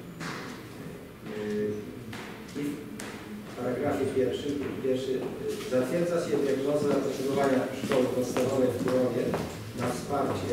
Yy, w paragrafie pierwszym, pierwszy zatwierdza się diagnozę zapotrzebowania szkoły podstawowej w Turowie na wsparcie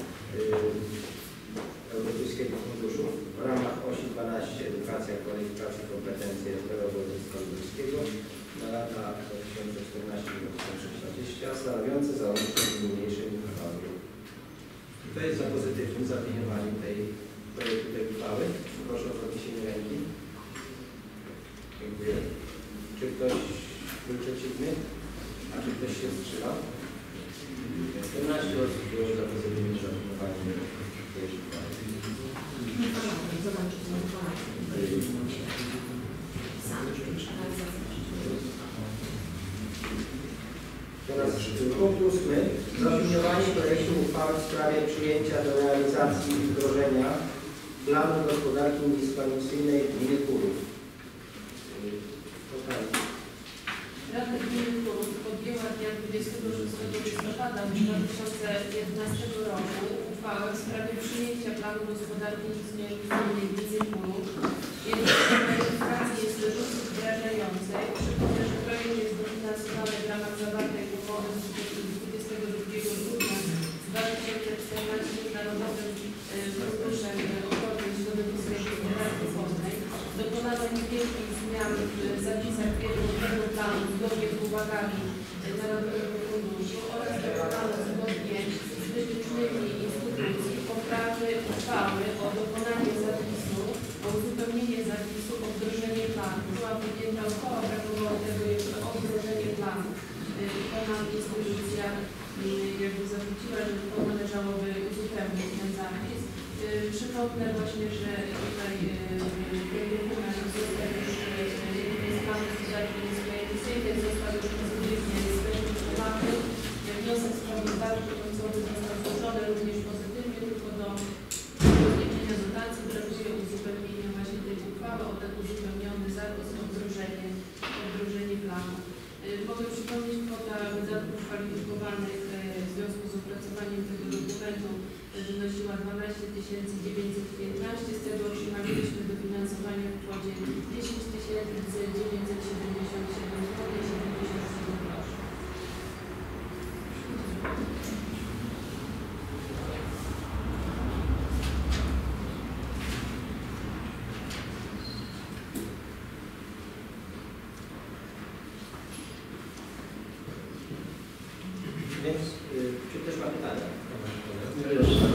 yy, Europejskiego Funduszu w ramach osi dwanaście edukacja, kwalifikacja, kompetencje R P O Województwa Lubelskiego na lata dwa tysiące czternaście do dwa tysiące dwudziestego, stanowiące załącznik niniejszej uchwały. Kto jest za pozytywnym zaopiniowaniem tej projektu tej uchwały? Proszę o podniesienie ręki. Dziękuję. Czy ktoś był przeciwny? A czy ktoś się wstrzymał? czternaście osób było za pozytywnym zaopiniowaniem tej uchwały. Teraz punkt ósmy. Zaopiniowanie projektu uchwały w sprawie przyjęcia do realizacji i wdrożenia planu gospodarki niskoemisyjnej gminy Turów. Rada Gminy Turów podjęła dnia dwudziestego szóstego listopada dwa tysiące jedenastego roku uchwałę w sprawie przyjęcia planu gospodarki niskoemisyjnej gminy Turów. Jego weryfikacji jest rezolucji wdrażającej. Przypomnę, że projekt jest dofinansowany w ramach zawartej umowy z dwudziestego drugiego grudnia dwa uwagami Narodowego Funduszu oraz dokonano zgodnie z wytycznymi instytucji poprawy uchwały o dokonanie zapisu, o uzupełnienie zapisu o wdrożenie planu. Była podjęta uchwała, brakowało tego jeszcze o wdrożenie planu. Pana instytucja jakby zawróciła, że to należałoby uzupełnić ten zapis. Przypomnę właśnie, że tutaj ten dokument został już z planu gospodarki miejskiej został już pozytywnie zweryfikowany. Wniosek sprawozdawczy końcowy został złożony również pozytywnie, tylko do rozliczenia dotacji brakuje uzupełnienia właśnie tej uchwały o ten uzupełniony zapis o wdrożenie, o wdrożenie planu. Mogę przypomnieć, kwota wydatków kwalifikowanych w związku z opracowaniem tego dokumentu wynosiła dwanaście tysięcy dziewięćset piętnaście, z tego otrzymaliśmy dofinansowanie w kwocie dziesięć tysięcy dziewięćset siedemdziesiąt siedem złotych siedemdziesiąt siedem groszy. Więc y, czy ktoś ma pytania? Ja jeszcze.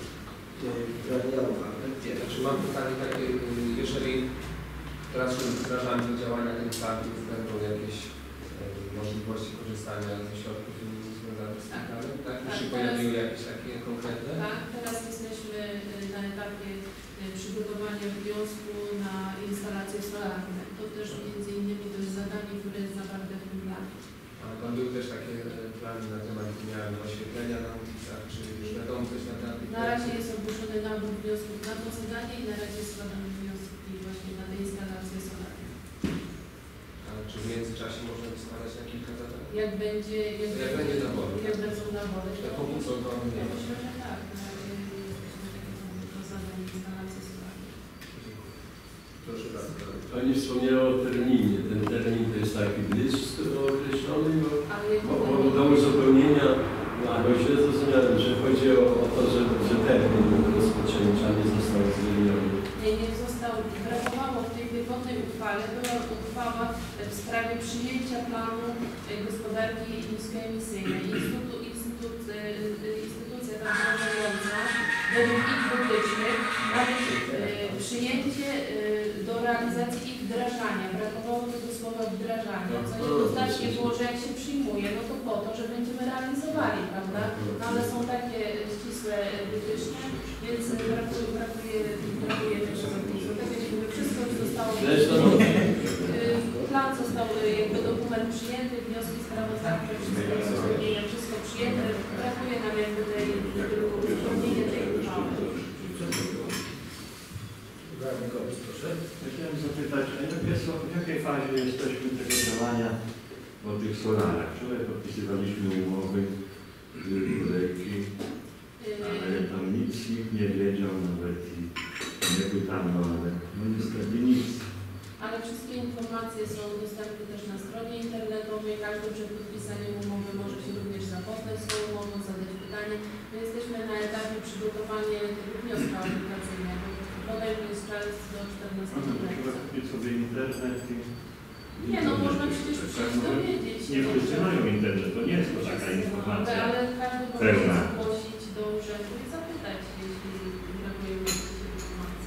Nie, Znaczy mam pytanie takie, jeżeli teraz wdrażamy te działania tych parków, będą jakieś e, możliwości korzystania ze środków związanych z tym planem, tak? Już się pojawiły jakieś takie konkretne? Tak, teraz jesteśmy na etapie przygotowania wniosku na instalacje solarne. To też między innymi to jest zadanie, które jest zawarte w tym planie. Ale tam były też takie plany na temat wymiany oświetlenia na ulicach, czy już wiadomo coś na temat? Na razie jest ogłoszony nabór wniosków na to zadanie i na razie składamy wnioski właśnie na te instalacje solarne. A czy w międzyczasie można składać na kilka zadań? Jak będzie, jak, jak będzie nabory? Jak będą nabory, to pomocą to nie ma. myślę, że tak. Na razie jesteśmy takie do zadań instalacje solarne. Proszę bardzo. Pani wspomniała o terminie. Ten termin to jest taki blisko określony, bo, bo, bo do uzupełnienia, bo źle zrozumiałem, że chodzi o, o to, że, że termin rozpoczęcia nie został zmieniony. Nie, nie został, brakowało w tej pierwotnej uchwale, była uchwała w sprawie przyjęcia planu gospodarki niskoemisyjnej. Instytut, instytut, instytucja tam zarządzająca według ich wytycznych ma być przyjęcie do realizacji ich wdrażania. Brakowało tego słowa wdrażania, co jednoznacznie było, że jak się przyjmuje, no to po to, że będziemy realizowali, prawda? No ale są takie ścisłe wytyczne, więc brakuje, brakuje, brakuje tego zapisu. Tak jakby wszystko już zostało. Plan został jakby dokument przyjęty, wnioski sprawozdawcze, wszystko uzupełnienia, wszystko przyjęte. Brakuje nam jakby tej uzupełnienia tej uchwały. Chciałem zapytać, a jakie są, w jakiej fazie jesteśmy tego działania o tych solarach? Wczoraj podpisywaliśmy umowy, kolejki, ale tam nic nikt nie wiedział, nawet i nie pytano, ale no niestety nic. Ale wszystkie informacje są dostępne też na stronie internetowej. Każdy przed podpisaniem umowy może się również zapoznać z tą umową, zadać pytanie. My jesteśmy na etapie przygotowania tego wniosku aplikacyjnego. Kolejny jest czas do czternastego Trzeba kupić sobie internet i... Nie no, można przecież przyjść dowiedzieć się. Nie wszyscy mają internet, to nie jest to taka informacja. Ale każdy może się zgłosić do urzędu i zapytać, jeśli brakuje mu jakiejś informacji.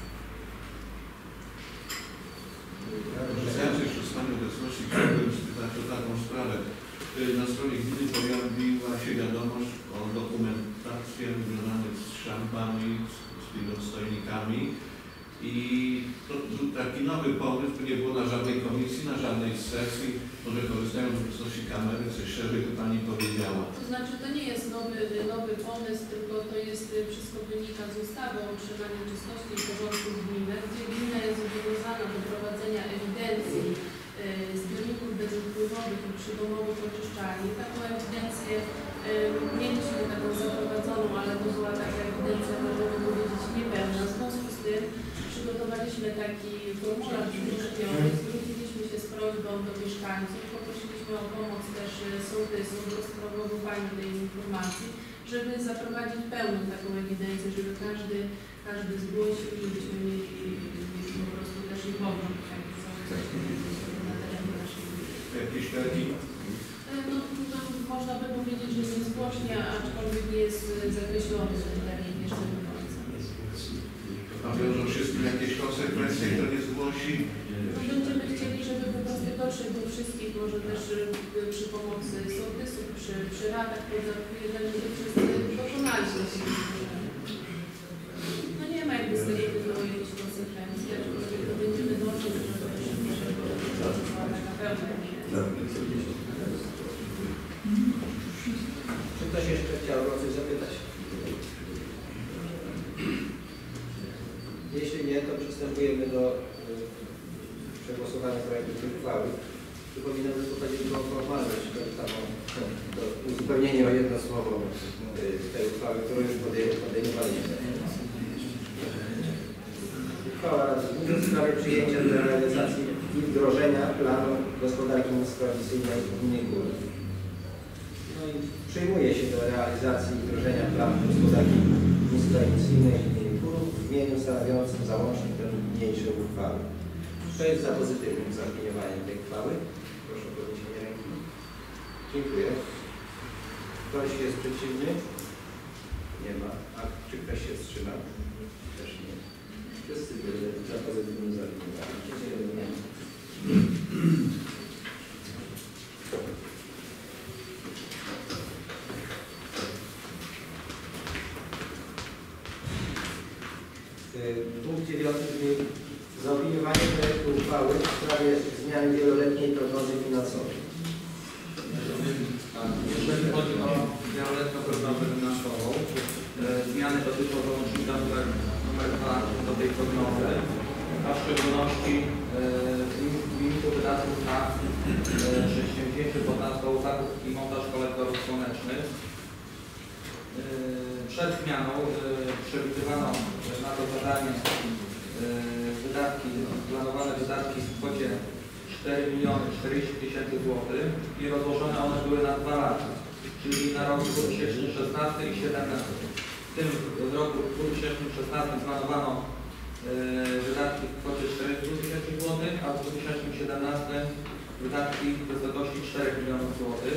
Ja się jeszcze w stanie obecności chciałbym spytać o taką sprawę. Na stronie gminy pojawiła się wiadomość o dokumentację związanych z szampami, z tymi odstojnikami i to był taki nowy pomysł, nie było na żadnej komisji, na żadnej sesji, może korzystając z obecności kamery, coś szerzej to Pani powiedziała. To znaczy to nie jest nowy, nowy pomysł, tylko to jest, wszystko wynika z ustawy o utrzymaniu czystości i porządku gminy, gdzie gmina jest zobowiązana do prowadzenia ewidencji y, zbiorników bezwpływowych i przydomowych oczyszczalni. Taką ewidencję y, mieliśmy taką zaprowadzoną, ale to była taka ewidencja, można by powiedzieć, niepełna. W związku z tym przygotowaliśmy taki formularz wypełniony, zwróciliśmy się z prośbą do mieszkańców, poprosiliśmy o pomoc też sołtysów w rozpromowywaniu tej informacji, żeby zaprowadzić pełną taką ewidencję, żeby każdy, każdy zgłosił, żebyśmy mieli, mieli po prostu też i pogląd, jak co na terenie naszej gminy. Jakieś termin? no, no, można by powiedzieć, że niezgłośnie, aczkolwiek jest zakreślony ten termin jeszcze do końca. A wiążą się z tym jakieś konsekwencje, kto nie zgłosi? No, będziemy chcieli, żeby po prostu dotrzeć do wszystkich, może też y, przy pomocy sołtysów, przy, przy radach podzapojedzeniu, żeby wszyscy dokonali się. No nie ma jakby z tego tytułu jakichś konsekwencji, aczkolwiek to będziemy dążyć, żeby to się na pełne. Czy ktoś jeszcze chciałby o coś zapytać? Jeśli nie, to przystępujemy do y, przegłosowania projektu tej uchwały. Przypominam, że tutaj tylko o formalność, to samo do uzupełnienie o jedno słowo y, tej uchwały, którą już podej- podejmowaliśmy. Uchwała Rady Gminy w sprawie przyjęcia do realizacji i wdrożenia planu gospodarki niskoemisyjnej gminy Góry. No i przyjmuje się do realizacji i wdrożenia planu gospodarki niskoemisyjnej gminy Góry w brzmieniu stanowiącym załącznik do niniejszej uchwały. Kto jest za pozytywnym zaopiniowaniem tej uchwały? Proszę o podniesienie ręki. Dziękuję. Ktoś jest przeciwny? Nie ma. A czy ktoś się wstrzymał? Też nie. Wszyscy byli za pozytywnym zaopiniowaniem. Dziękuję. Punkt dziewiąty brzmi zaopiniowanie projektu uchwały w sprawie zmiany wieloletniej prognozy finansowej. Jeżeli chodzi o wieloletnią prognozę finansową, e, zmiany dotyczą załącznika numer, numer dwa do tej prognozy, a w szczególności e, limitu wydatków na e, przedsięwzięcie pod nazwą zakup i montaż kolektorów słonecznych. Przed zmianą y, przewidywano na to zadanie y, wydatki, planowane wydatki w kwocie cztery miliony czterdzieści tysięcy złotych i rozłożone one były na dwa lata, czyli na rok dwa tysiące szesnasty i dwa tysiące siedemnasty. W tym roku dwa tysiące szesnastym planowano y, wydatki w kwocie czterdzieści tysięcy złotych, a w dwa tysiące siedemnastym wydatki w wysokości czterech milionów złotych.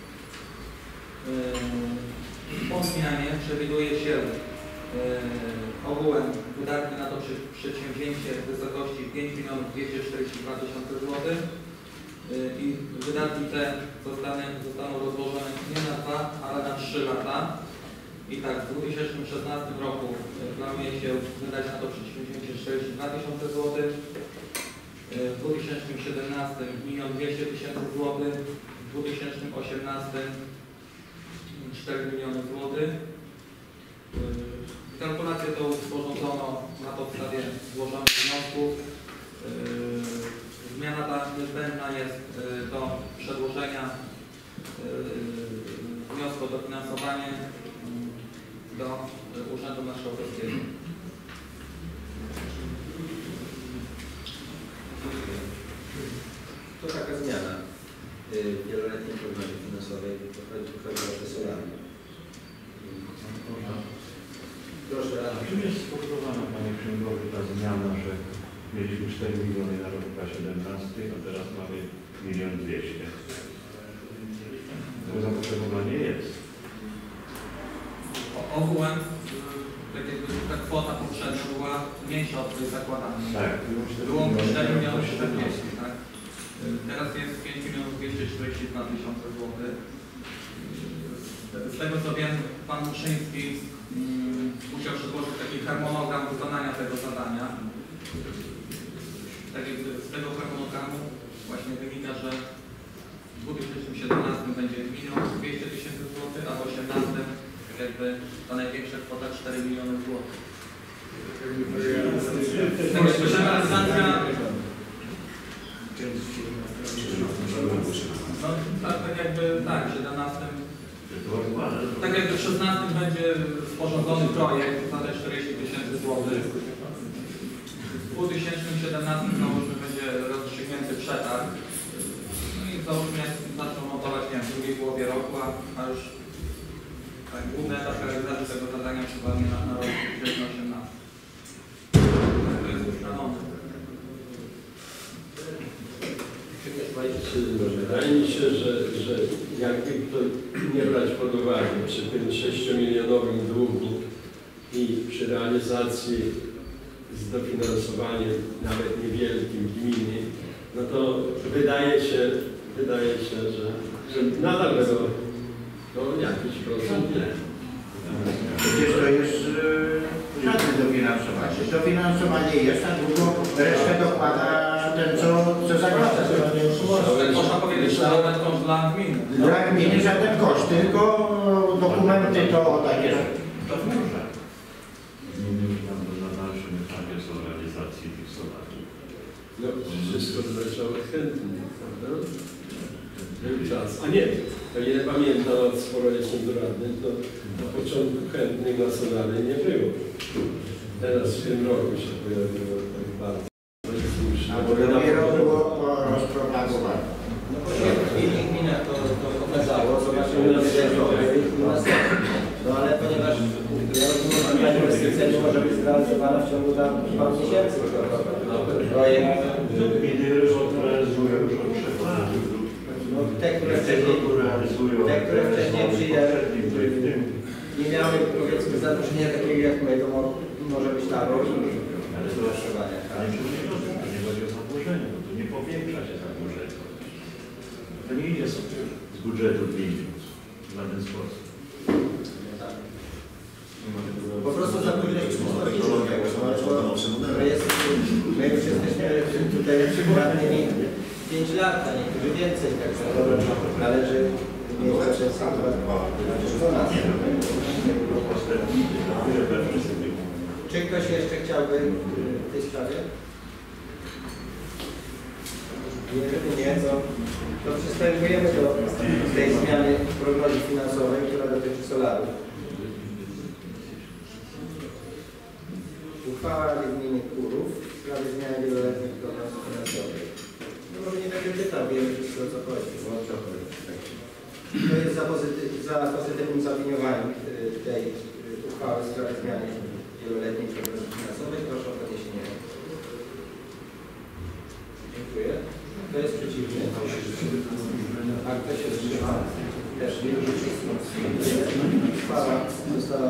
Y, Po zmianie przewiduje się yy, ogółem wydatki na to przedsięwzięcie w wysokości pięć milionów dwieście czterdzieści dwa tysiące złotych yy, i wydatki te zostaną, zostaną rozłożone nie na dwa, ale na trzy lata. I tak w dwa tysiące szesnastym roku yy, planuje się wydać na to przedsięwzięcie czterdzieści dwa tysiące złotych, yy, w dwa tysiące siedemnastym milion dwieście tysięcy złotych, w dwa tysiące osiemnastym cztery miliony złotych. Kalkulację tą sporządzono na podstawie złożonych wniosków. Zmiana ta niezbędna jest do przedłożenia wniosku o dofinansowanie do Urzędu Marszałkowskiego. To taka zmiana wieloletniej prognozy finansowej, chodzi o te solary. Proszę. A czym jest spowodowana, Panie Księgowy, ta zmiana, że mieliśmy cztery miliony na rok dwa tysiące siedemnasty, a teraz mamy milion dwieście? To zapotrzebowanie jest. Ogółem tak jakby ta kwota poprzednia była mniejsza od tej zakładanej. Tak, było cztery miliony czterdzieści, tak? Teraz jest pięć milionów dwieście czterdzieści dwa tysiące złotych. Z tego co wiem, Pan Muszyński um, musiał przedłożyć taki harmonogram wykonania tego zadania. Tak jakby z tego harmonogramu właśnie wynika, że w dwa tysiące siedemnastym będzie milion dwieście tysięcy złotych, a w dwa tysiące osiemnastym jakby ta największa kwota cztery miliony złotych. Tak jakby realizacja. No tak, tak jakby tak, w siedemnastym. Tak jakby w szesnastym będzie sporządzony projekt za te czterdzieści tysięcy złotych. W dwa tysiące siedemnastym załóżmy będzie rozstrzygnięty przetarg. No i załóżmy zaczną montować, nie wiem, w drugiej połowie roku, a, a już tak, główny etap realizacji tego zadania przypadnie na, na rok dwa tysiące osiemnasty. Tak, to jest ustalone. Wydaje mi się, że, że jakby to nie brać pod uwagę przy tym sześciomilionowym długu i przy realizacji z dofinansowaniem nawet niewielkim gminy, no to wydaje się, wydaje się, że, że nadal będą no, jakiś procent nie. Przecież to jest yy, żadne dofinansowanie. Dofinansowanie jest, a długo resztę dokłada ten, co, co zakłada. Można powiedzieć, że żaden koszt dla gminy. Dla gminy żaden koszt, tylko dokumenty to takie. To może. Gminy już tam na dalszym etapie są realizacji tych solarów. No, wszystko zleciało chętnie, prawda? Był czas. A nie, o ile pamiętam, sporo jestem doradny, to na początku chętnych na solary nie było. Teraz w tym roku się pojawiło tak bardzo. A bo dopiero było rozpropagowane. No bo się w innych gminach to, to pokazało, zobaczymy na no ale ponieważ ja rozumiem, że ta inwestycja nie może być zrealizowana w ciągu tam paru miesięcy, projekt Gminy realizują już od trzech lat. no, te, które wcześniej, te, które wcześniej przyjęły, nie miały powiedzmy zadłużenia takiego jak my, to mo, może być na rok i rozszywania. Ale to nie chodzi o zadłużenie, bo to nie powiększa się zadłużenie. To nie idzie sobie z budżetu gminy w żaden sposób. Po prostu zadłużenie się to jest, my już jesteśmy tutaj przykładnymi pięć lat, a niektórzy więcej, także należy mieć przestrzeń do nas. Czy ktoś jeszcze chciałby w tej sprawie? Jeżeli nie, to, to przystępujemy do tej zmiany prognozy finansowej, która dotyczy solarów. Uchwała Rady Gminy Kurów w sprawie zmiany wieloletnich prognoz finansowych. No może nie będę pytał, wiemy wszystko o co chodzi. To jest za, pozytyw, za pozytywnym zaopiniowaniem tej uchwały w sprawie zmiany wieloletnich prognoz finansowych. Proszę o podniesienie ręki. Dziękuję. Kto jest przeciwny? A kto się wstrzymał? Też nie. Uchwała została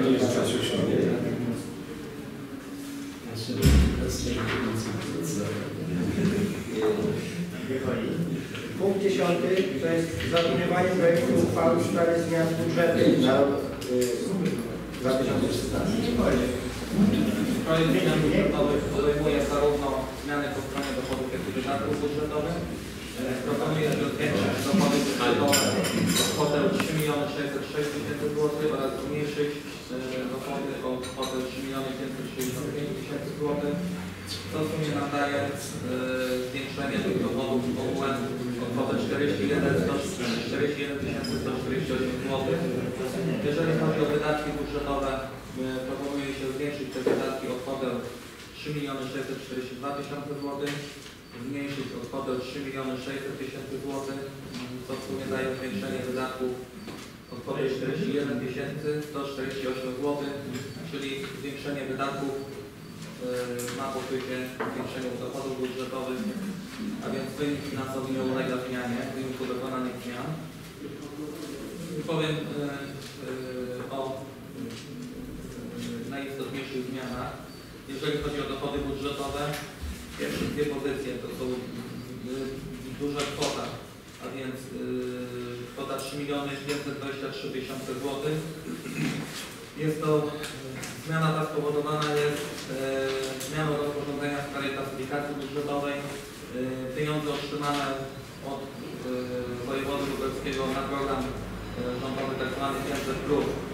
Punkt dziesiąty to jest zaopiniowanie projektu uchwały w sprawie zmian budżetu na rok dwa tysiące szesnasty. Projekt zmian budżetowych obejmuje zarówno zmiany po stronie dochodów, jak i wydatków budżetowych. Proponuje, żeby zwiększyć dochody budżetowe o kwotę trzy miliony sześćset sześć tysięcy złotych oraz zmniejszyć dochody o kwotę trzy miliony pięćset sześćdziesiąt pięć tysięcy złotych. To w sumie nadaje yy, zwiększenie tych dochodów ogółem o kwotę czterdzieści jeden tysięcy sto czterdzieści osiem złotych. Jeżeli chodzi o wydatki budżetowe, yy, proponuje się zwiększyć te wydatki o kwotę trzy miliony sześćset czterdzieści dwa tysiące złotych, zmniejszyć o kwotę trzy miliony sześćset tysięcy złotych, co w sumie daje zwiększenie wydatków o kwotę czterdzieści jeden tysięcy sto czterdzieści osiem złotych, czyli zwiększenie wydatków ma pokrycie zwiększeniu dochodów budżetowych, a więc wynik finansowy nie ulega zmianie w wyniku dokonanych zmian. Powiem yy, o yy, najistotniejszych zmianach. Jeżeli chodzi o dochody budżetowe, pierwsze dwie pozycje to są yy, duża kwota, a więc yy, kwota trzy miliony pięćset dwadzieścia trzy tysiące złotych. Jest to zmiana ta spowodowana jest e, zmianą rozporządzenia w sprawie klasyfikacji budżetowej. E, pieniądze otrzymane od e, wojewody lubelskiego na program e, rządowy tzw. pięćset plus e,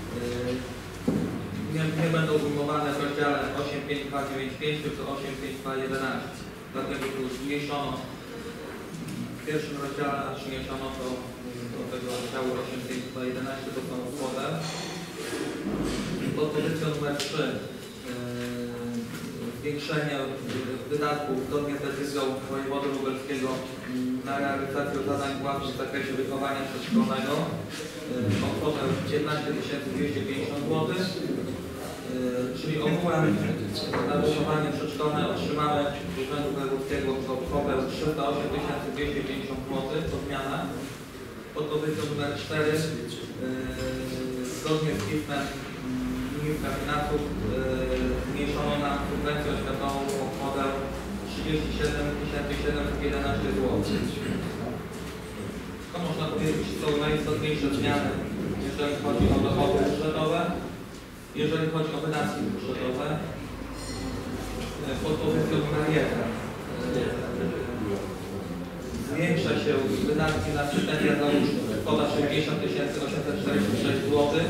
nie, nie będą ujmowane w rozdziale osiem pięć dwa dziewięć pięć, tylko osiem pięć dwa jedenaście. Dlatego tu zmniejszono w pierwszym rozdziale, a przyniesiono to do tego rozdziału osiem pięć dwa jedenaście do samą kwotę. Pod pozycją numer trzy yy, zwiększenie wydatków zgodnie z decyzją wojewody lubelskiego na realizację zadań płatnych w zakresie wychowania przedszkolnego yy, o kwotę piętnaście tysięcy dwieście pięćdziesiąt złotych, yy, czyli ogółem na wychowanie przedszkolne otrzymamy z Urzędu Wojewódzkiego o kwotę trzysta osiem tysięcy dwieście pięćdziesiąt złotych, to zmiana. Podpozycją numer cztery, yy, zgodnie z pismem ministra finansów yy, zmniejszono nam subwencję oświatową o kwotę trzydzieści siedem tysięcy siedemset jedenaście złotych. To można powiedzieć, są najistotniejsze zmiany, jeżeli chodzi o dochody budżetowe. Jeżeli chodzi o wydatki budżetowe, podpozycją numer jeden zwiększa się wydatki na stypendia dla uczniów, kwota sześćdziesiąt tysięcy osiemset czterdzieści sześć złotych.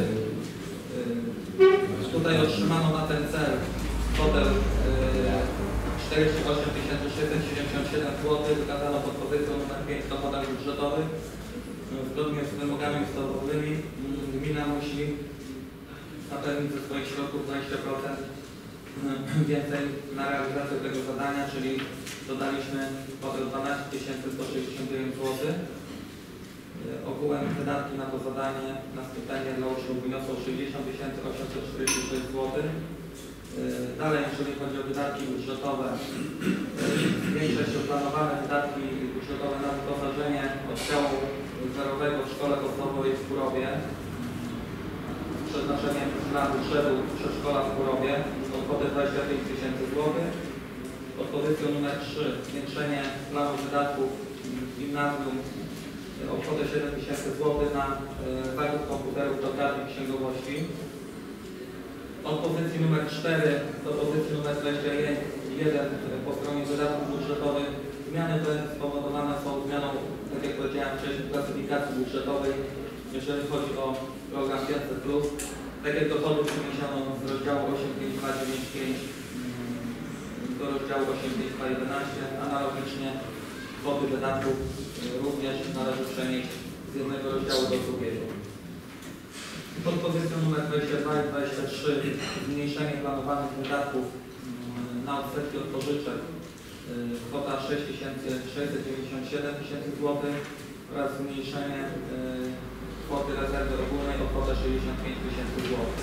Tutaj otrzymano na ten cel kwotę czterdzieści osiem tysięcy sześćset siedemdziesiąt siedem złotych, wykazano podpozycją numer pięć w dochodach budżetowych. Zgodnie z wymogami ustawowymi gmina musi zapewnić ze swoich środków dwadzieścia procent więcej na realizację tego zadania, czyli dodaliśmy kwotę dwanaście tysięcy sto sześćdziesiąt dziewięć złotych. Ogółem wydatki na to zadanie na stypendia dla uczniów wyniosło sześćdziesiąt tysięcy osiemset czterdzieści sześć złotych. Dalej, jeżeli chodzi o wydatki budżetowe, zwiększa się planowane wydatki budżetowe na wyposażenie oddziału zerowego w szkole podstawowej w Kurowie z przeznaczeniem na budżetu przedszkola w Kurowie o kwotę dwadzieścia pięć tysięcy złotych. Podpozycją numer trzy zwiększenie planu wydatków gimnazjum o kwotę siedem tysięcy złotych na e, zakup komputerów do karty księgowości. Od pozycji numer cztery do pozycji numer dwadzieścia jeden po stronie wydatków budżetowych zmiany te spowodowane są zmianą, tak jak powiedziałem wcześniej, klasyfikacji budżetowej, jeżeli chodzi o program pięćset plus. Tak jak dochody przeniesiono z rozdziału osiem pięć dwa dziewięć pięć do rozdziału osiem pięć dwa jedenaście, analogicznie kwoty wydatków również należy przenieść z jednego rozdziału do drugiego. Pod pozycją numer dwadzieścia dwa i dwadzieścia trzy zmniejszenie planowanych wydatków na odsetki od pożyczek, kwota sześć tysięcy sześćset dziewięćdziesiąt siedem tysięcy złotych oraz zmniejszenie kwoty rezerwy ogólnej o kwotę sześćdziesiąt pięć tysięcy złotych.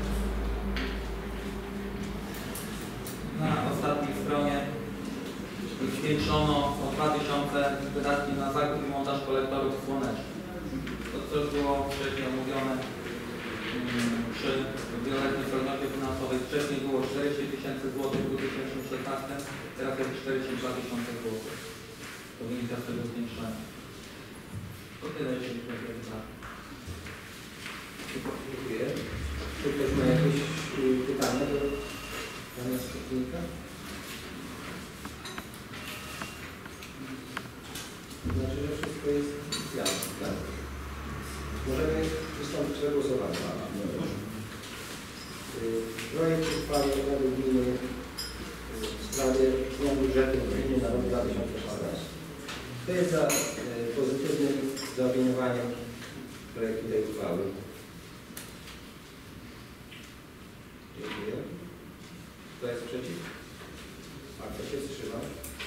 Na ostatniej stronie zwiększono o dwa tysiące wydatki na zakup i montaż kolektorów słonecznych. To, co już było wcześniej omówione przy wieloletniej prognozie finansowej. Wcześniej było czterdzieści tysięcy złotych w dwa tysiące szesnastym, teraz jest czterdzieści dwa tysiące złotych. To wynika z tego zwiększenia. To tyle, jeśli chodzi o wydatki. Dziękuję. Czy ktoś ma jakieś pytania do pana skarbnika? Znaczy, że wszystko jest jasne, tak? Możemy przystąpić do głosowania. Projekt uchwały Rady Gminy w sprawie zmian budżetu gminy na rok dwa tysiące szesnasty. Kto jest za pozytywnym zaopiniowaniem projektu tej uchwały? Dziękuję. Kto jest przeciw? A kto się wstrzymał?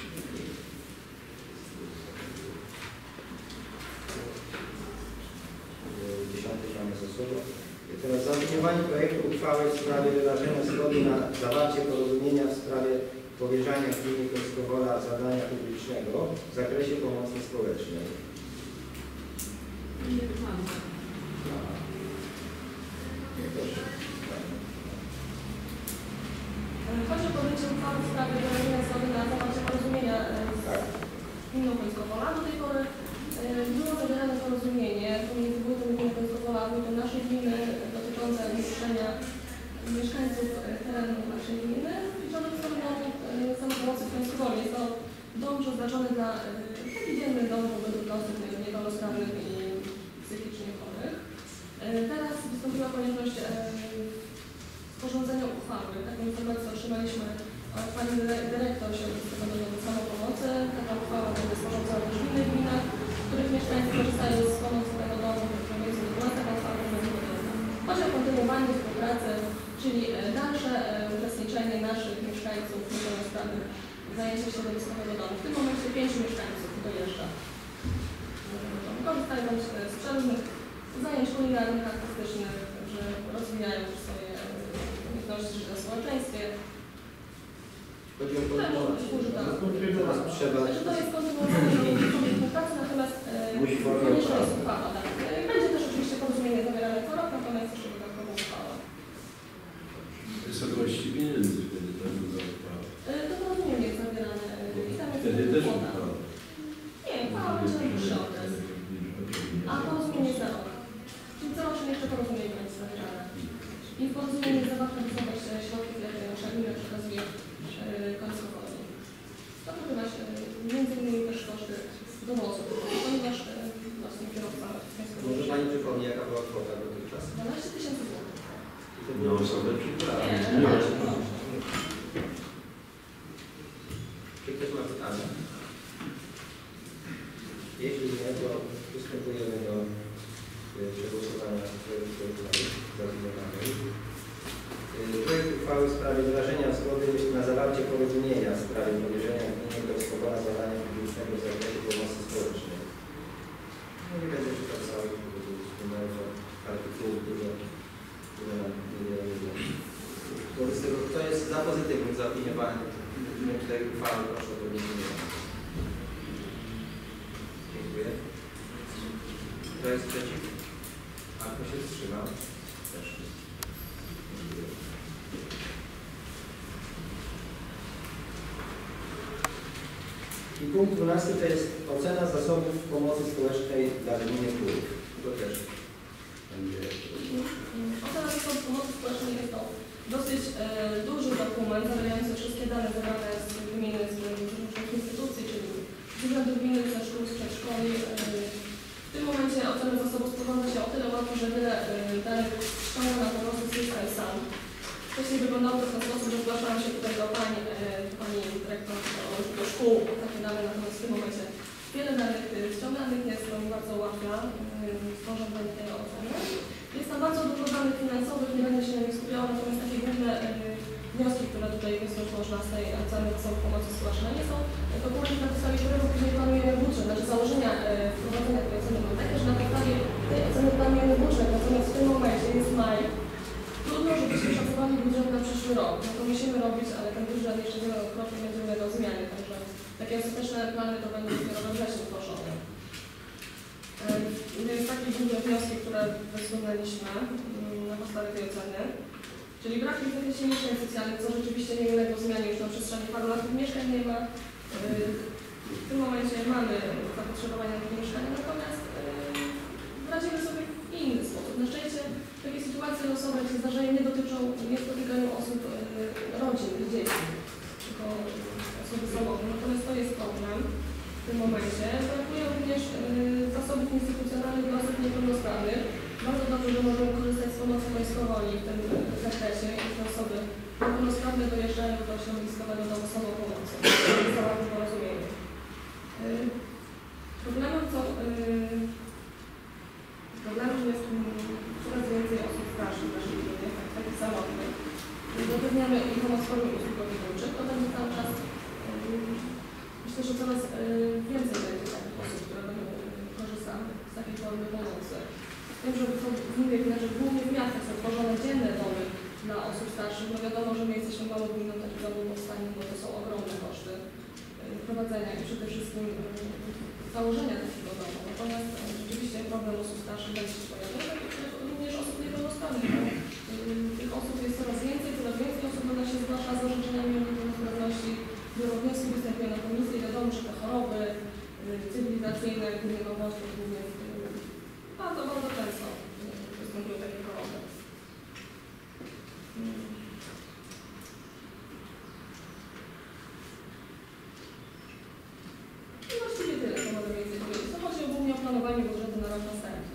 Dziesiąty mamy za sobą. Teraz zaopiniowanie projektu uchwały w sprawie wyrażenia zgody na zawarcie porozumienia w sprawie powierzania gminie Piotrkowola zadania publicznego w zakresie pomocy społecznej. Nie mam. Proszę. Chodzi o podjęcie uchwały w sprawie wyrażenia zgody na zawarcie porozumienia z Tak. gminą Piotrkowola. Do tej pory było zawierane porozumienie pomiędzy wójtem gminy Piotrkowola a wójtem naszej gminy dotyczące mieszkania mieszkańców terenu naszej gminy i żaden program samopomocy w Piotrkowoli. Jest to dom przeznaczony dla taki dzienny dom dla osób niepełnosprawnych i psychicznie chorych. Teraz wystąpiła konieczność sporządzenia uchwały. Taką informację otrzymaliśmy od pani dyrektor Środowiskowego Domu Samopomocy. Taka uchwała będzie sporządzona też w innych gminach, w których mieszkańcy korzystają z pomocy tego domu, więc taka uchwała będzie podobna. Chodzi o kontynuowanie współpracy, czyli dalsze uczestniczenie naszych mieszkańców niepełnosprawnych w zajęciach środowiskowego domu. W tym momencie pięciu mieszkańców dojeżdża. Korzystają z przeróżnych zajęć kulinarnych, artystycznych, że rozwijają swoje umiejętności życia w społeczeństwie. Chodzi o To może być używane. teraz trzeba... Znaczy to jest kontynuowanie współpracy, natomiast e, Musi formie konieczna uchwały. jest uchwała. Tak. E, Będzie też oczywiście porozumienie zawierane co rok, natomiast jeszcze dodatkowo uchwała. Wysokości pieniędzy wtedy tam za uchwałę. E, To porozumienie jest zawierane e, i tam jest Wtedy też kwota. uchwała. Nie, uchwała będzie na dłuższy okres. A porozumienie jest na rok. Czyli corocznie jeszcze porozumienie będzie zawierane. I w porozumieniu jest zawarta wysokość e, środków, jakie nasza gmina przekazuje e, końcowowi. To pokrywa się e, między innymi też koszty dowozu, ponieważ e, właśnie kierowca Może Pani przypomni, jaka była kwota dotychczas? dwanaście tysięcy złotych. Na osobę czy dla? Nie, Nie. Czy ktoś ma pytania? Jeśli nie, to przystępujemy do y, przegłosowania projektu uchwały zaopiniowanej. Y, Projekt uchwały w sprawie wyrażenia zgody na zawarcie porozumienia w sprawie powierzenia gminie gospodarza zadania publicznego w zakresie pomocy społecznej. No nie będę czytał całych, bo to jest numerze artykułów, które które nam nie wiem. Wobec tego, kto jest za pozytywnym zaopiniowaniem tej uchwały, proszę o podniesienie ręki. Dziękuję. Kto jest przeciw? A kto się wstrzymał? Też nie. Dziękuję. I punkt dwunasty to jest ocena zasobów pomocy społecznej dla gminy Turów. To też będzie. Ocena zasobów pomocy społecznej jest to dosyć e, duży dokument zawierający wszystkie dane zebrane z gminy, z różnych instytucji, czyli z urzędów gminy, ze szkół, z przedszkoli. E, w tym momencie ocena zasobów sporządza się o tyle łatwo, że wiele e, danych ściąga na po prostu system sam. Wcześniej wyglądało to w ten sposób, że zgłaszałam się tutaj do pani, e, pani dyrektor do, do szkół o takie dane, natomiast w tym momencie wiele danych ściąganych jest, to mi bardzo ułatwia e, sporządzenie tej oceny. Jest tam bardzo dużo danych finansowych, nie będę się na nich skupiała, natomiast takie główne e, wnioski, które tutaj wysnuć można z tej oceny zasobów pomocy społecznej, są dokumenty, na podstawie którego później planujemy budżet, znaczy założenia e, wprowadzenia tej oceny mamy takie, że na podstawie tej oceny planujemy budżet, natomiast w tym momencie jest maj. Trudno, żebyśmy szacowali budżet na przyszły rok. No to musimy robić, ale ten budżet jeszcze wielokrotnie będzie ulegał zmianie, także takie ostateczne plany to będą dopiero we wrześniu tworzone. Więc takie główne wnioski, które wysunęliśmy na podstawie tej oceny, czyli brak w zakresie mieszkań socjalnych, co rzeczywiście nie uległo zmianie już na przestrzeni paru lat, mieszkań nie ma. W tym momencie mamy zapotrzebowanie na takie mieszkania, natomiast radzimy sobie w inny sposób. Na szczęście takie sytuacje losowe się zdarzają, nie dotyczą, nie dotykają osób, rodzin, dzieci, tylko osoby samotne. Natomiast to jest problem w tym momencie. Brakuje również y, zasobów instytucjonalnych dla osób niepełnosprawnych. Bardzo dobrze, że możemy korzystać z pomocy wojskowej w tym zakresie i te osoby niepełnosprawne dojeżdżają do środowiskowego domu samopomocy. To jest całe porozumienie. Y, problemem, co, y, problemem jest um, coraz więcej osób starszych w naszej gminie, tak, takich samotnych. Zapewniamy ich pomoc w formie usług opiekuńczych, to będzie cały czas y, myślę, że coraz y, więcej będzie takich osób, które będą korzystały z takiej formy pomocy. Wiem, że w innych, że głównie w miastach są tworzone dzienne domy dla osób starszych. No wiadomo, że my jesteśmy małą gminą, takich domów powstanie, bo to są ogromne koszty y, prowadzenia i przede wszystkim y, założenia takiego domu. Natomiast y, rzeczywiście problem osób starszych będzie się pojawiał, jak również osób niepełnosprawnych. Y, tych osób jest coraz więcej, coraz więcej osób do nas się zgłasza z orzeczeniami o niepełnosprawności. Biuro wnioski występuje na komisji i wiadomo, że te choroby y, cywilizacyjne, głównie nowotwór, głównie y, bardzo, bardzo często y, występują takie choroby. Hmm. I właściwie tyle, co mogę więcej powiedzieć. To chodzi ogólnie o planowanie budżetu na rok następny.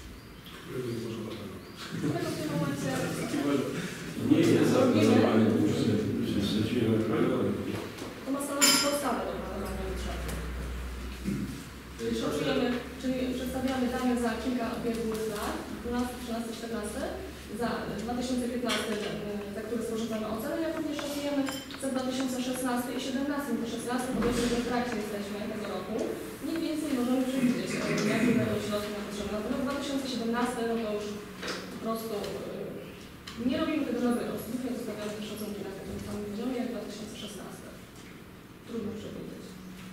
Dlatego w tym momencie Nie jest zaplanowany budżet, jesteśmy uchwalony. to ma stanowić podstawę do planowania budżetu. Czyli szacujemy, czyli przedstawiamy dane za kilka ubiegłych lat, dwunasty, trzynasty, czternasty, za dwa tysiące piętnasty, za które sporządzamy ocenę, jak również szacujemy za dwa tysiące szesnasty i siedemnasty. Do szesnasty powiedzmy, że w trakcie jesteśmy tego roku. Mniej więcej możemy przewidzieć, jakie będą środki na potrzeby. Natomiast dwa tysiące siedemnasty, no to już po prostu nie robimy tego na wyrost. Nie zostawiamy te szacunki na takim samym poziomie jak dwa tysiące szesnasty. trudno przewidzieć.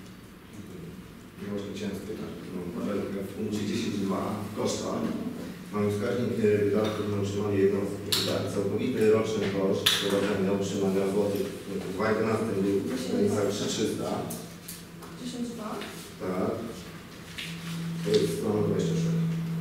Ja może chciałem spytać, no, w punkcie dziesięć dwa koszta mamy wskaźnik wydatków na utrzymanie jednostki. Tak, całkowity roczny koszt prowadzenia utrzymania złotych w dwa tysiące jedenastym był w granicach trzy tysiące trzysta. dziesięć dwa. Tak. To jest strona dwadzieścia sześć.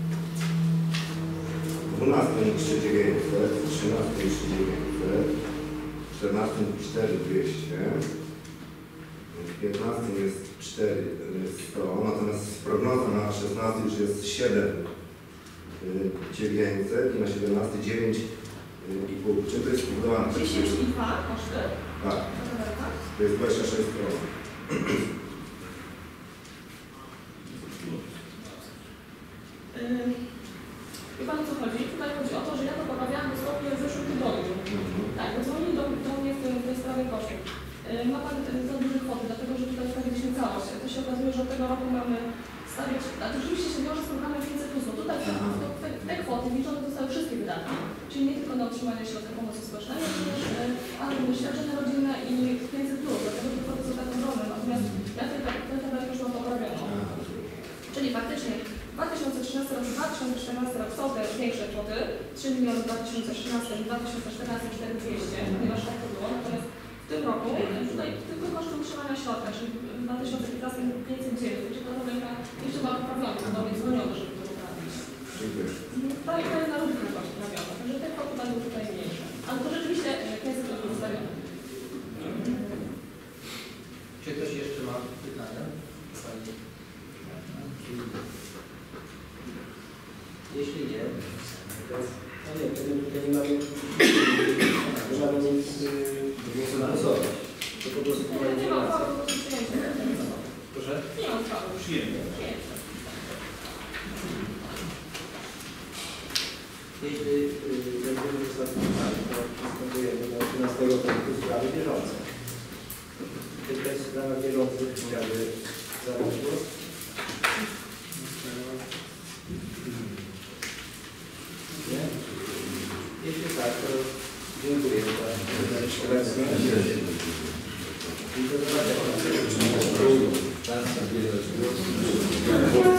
W dwunastym trzy tysiące dziewięćset, w trzynastym trzy tysiące dziewięćset, w czternastym cztery tysiące dwieście, w piętnastym jest cztery tysiące sto, natomiast prognoza na szesnasty już jest siedem tysięcy dziewięćset i na siedemnasty dziewięć i pół. Czym to jest spowodowane? dziesięć i dwa koszty? Tak. To jest dwadzieścia sześć procent. Wie Pan, o co chodzi? Tutaj chodzi o to, że ja to poprawiałam dosłownie w zeszłym tygodniu. Tak, dzwonili do, do mnie w, tym, w tej sprawie kosztów. Yy, ma Pan yy, za duże kwoty, dlatego że tutaj wstawiliśmy całość. To się okazuje, że od tego roku mamy stawiać, a to rzeczywiście się wiąże z programem pięćset plus, bo tutaj w te, te, te kwoty liczone zostały wszystkie wydatki, czyli nie tylko na utrzymanie środków pomocy społecznej, ale również yy, świadczenia rodzinne i pięćset plus, dlatego te kwoty są tak ogromne. Natomiast ja tę tabelę już mam poprawioną. Czyli faktycznie dwa tysiące trzynasty rok, dwa tysiące czternasty rok są te większe kwoty, trzy miliony w dwa tysiące trzynastym, dwa tysiące czternastym cztery tysiące dwieście, ponieważ tak to było. Natomiast w tym roku tutaj tylko koszty utrzymania środka, czyli w dwa tysiące piętnastym pięćset dziewięć, czyli ta tabelka jeszcze była poprawiona, bo mnie dzwoniono, żeby to poprawić. Dziękuję. To jest na równych kosztów poprawione, także te kwoty będą tutaj mniejsze. Ale to rzeczywiście pięćset rok ustawione. Czy ktoś jeszcze ma pytania? Jeśli nie, to no nie, to tutaj nie mamy, nie mamy nic yy, głosować. To po prostu była Nie ma informacja. uchwały, po prostu przyjęcie. Proszę? Nie ma uchwały. Przyjęcie. Jeśli yy, będziemy wystartowali, to przystępujemy do trzynastego punktu sprawy bieżące. Czy ktoś w sprawach bieżących chciałby zabrać głos? Nie? Jeśli tak, to dziękuję za rejestrację. I do zobaczenia.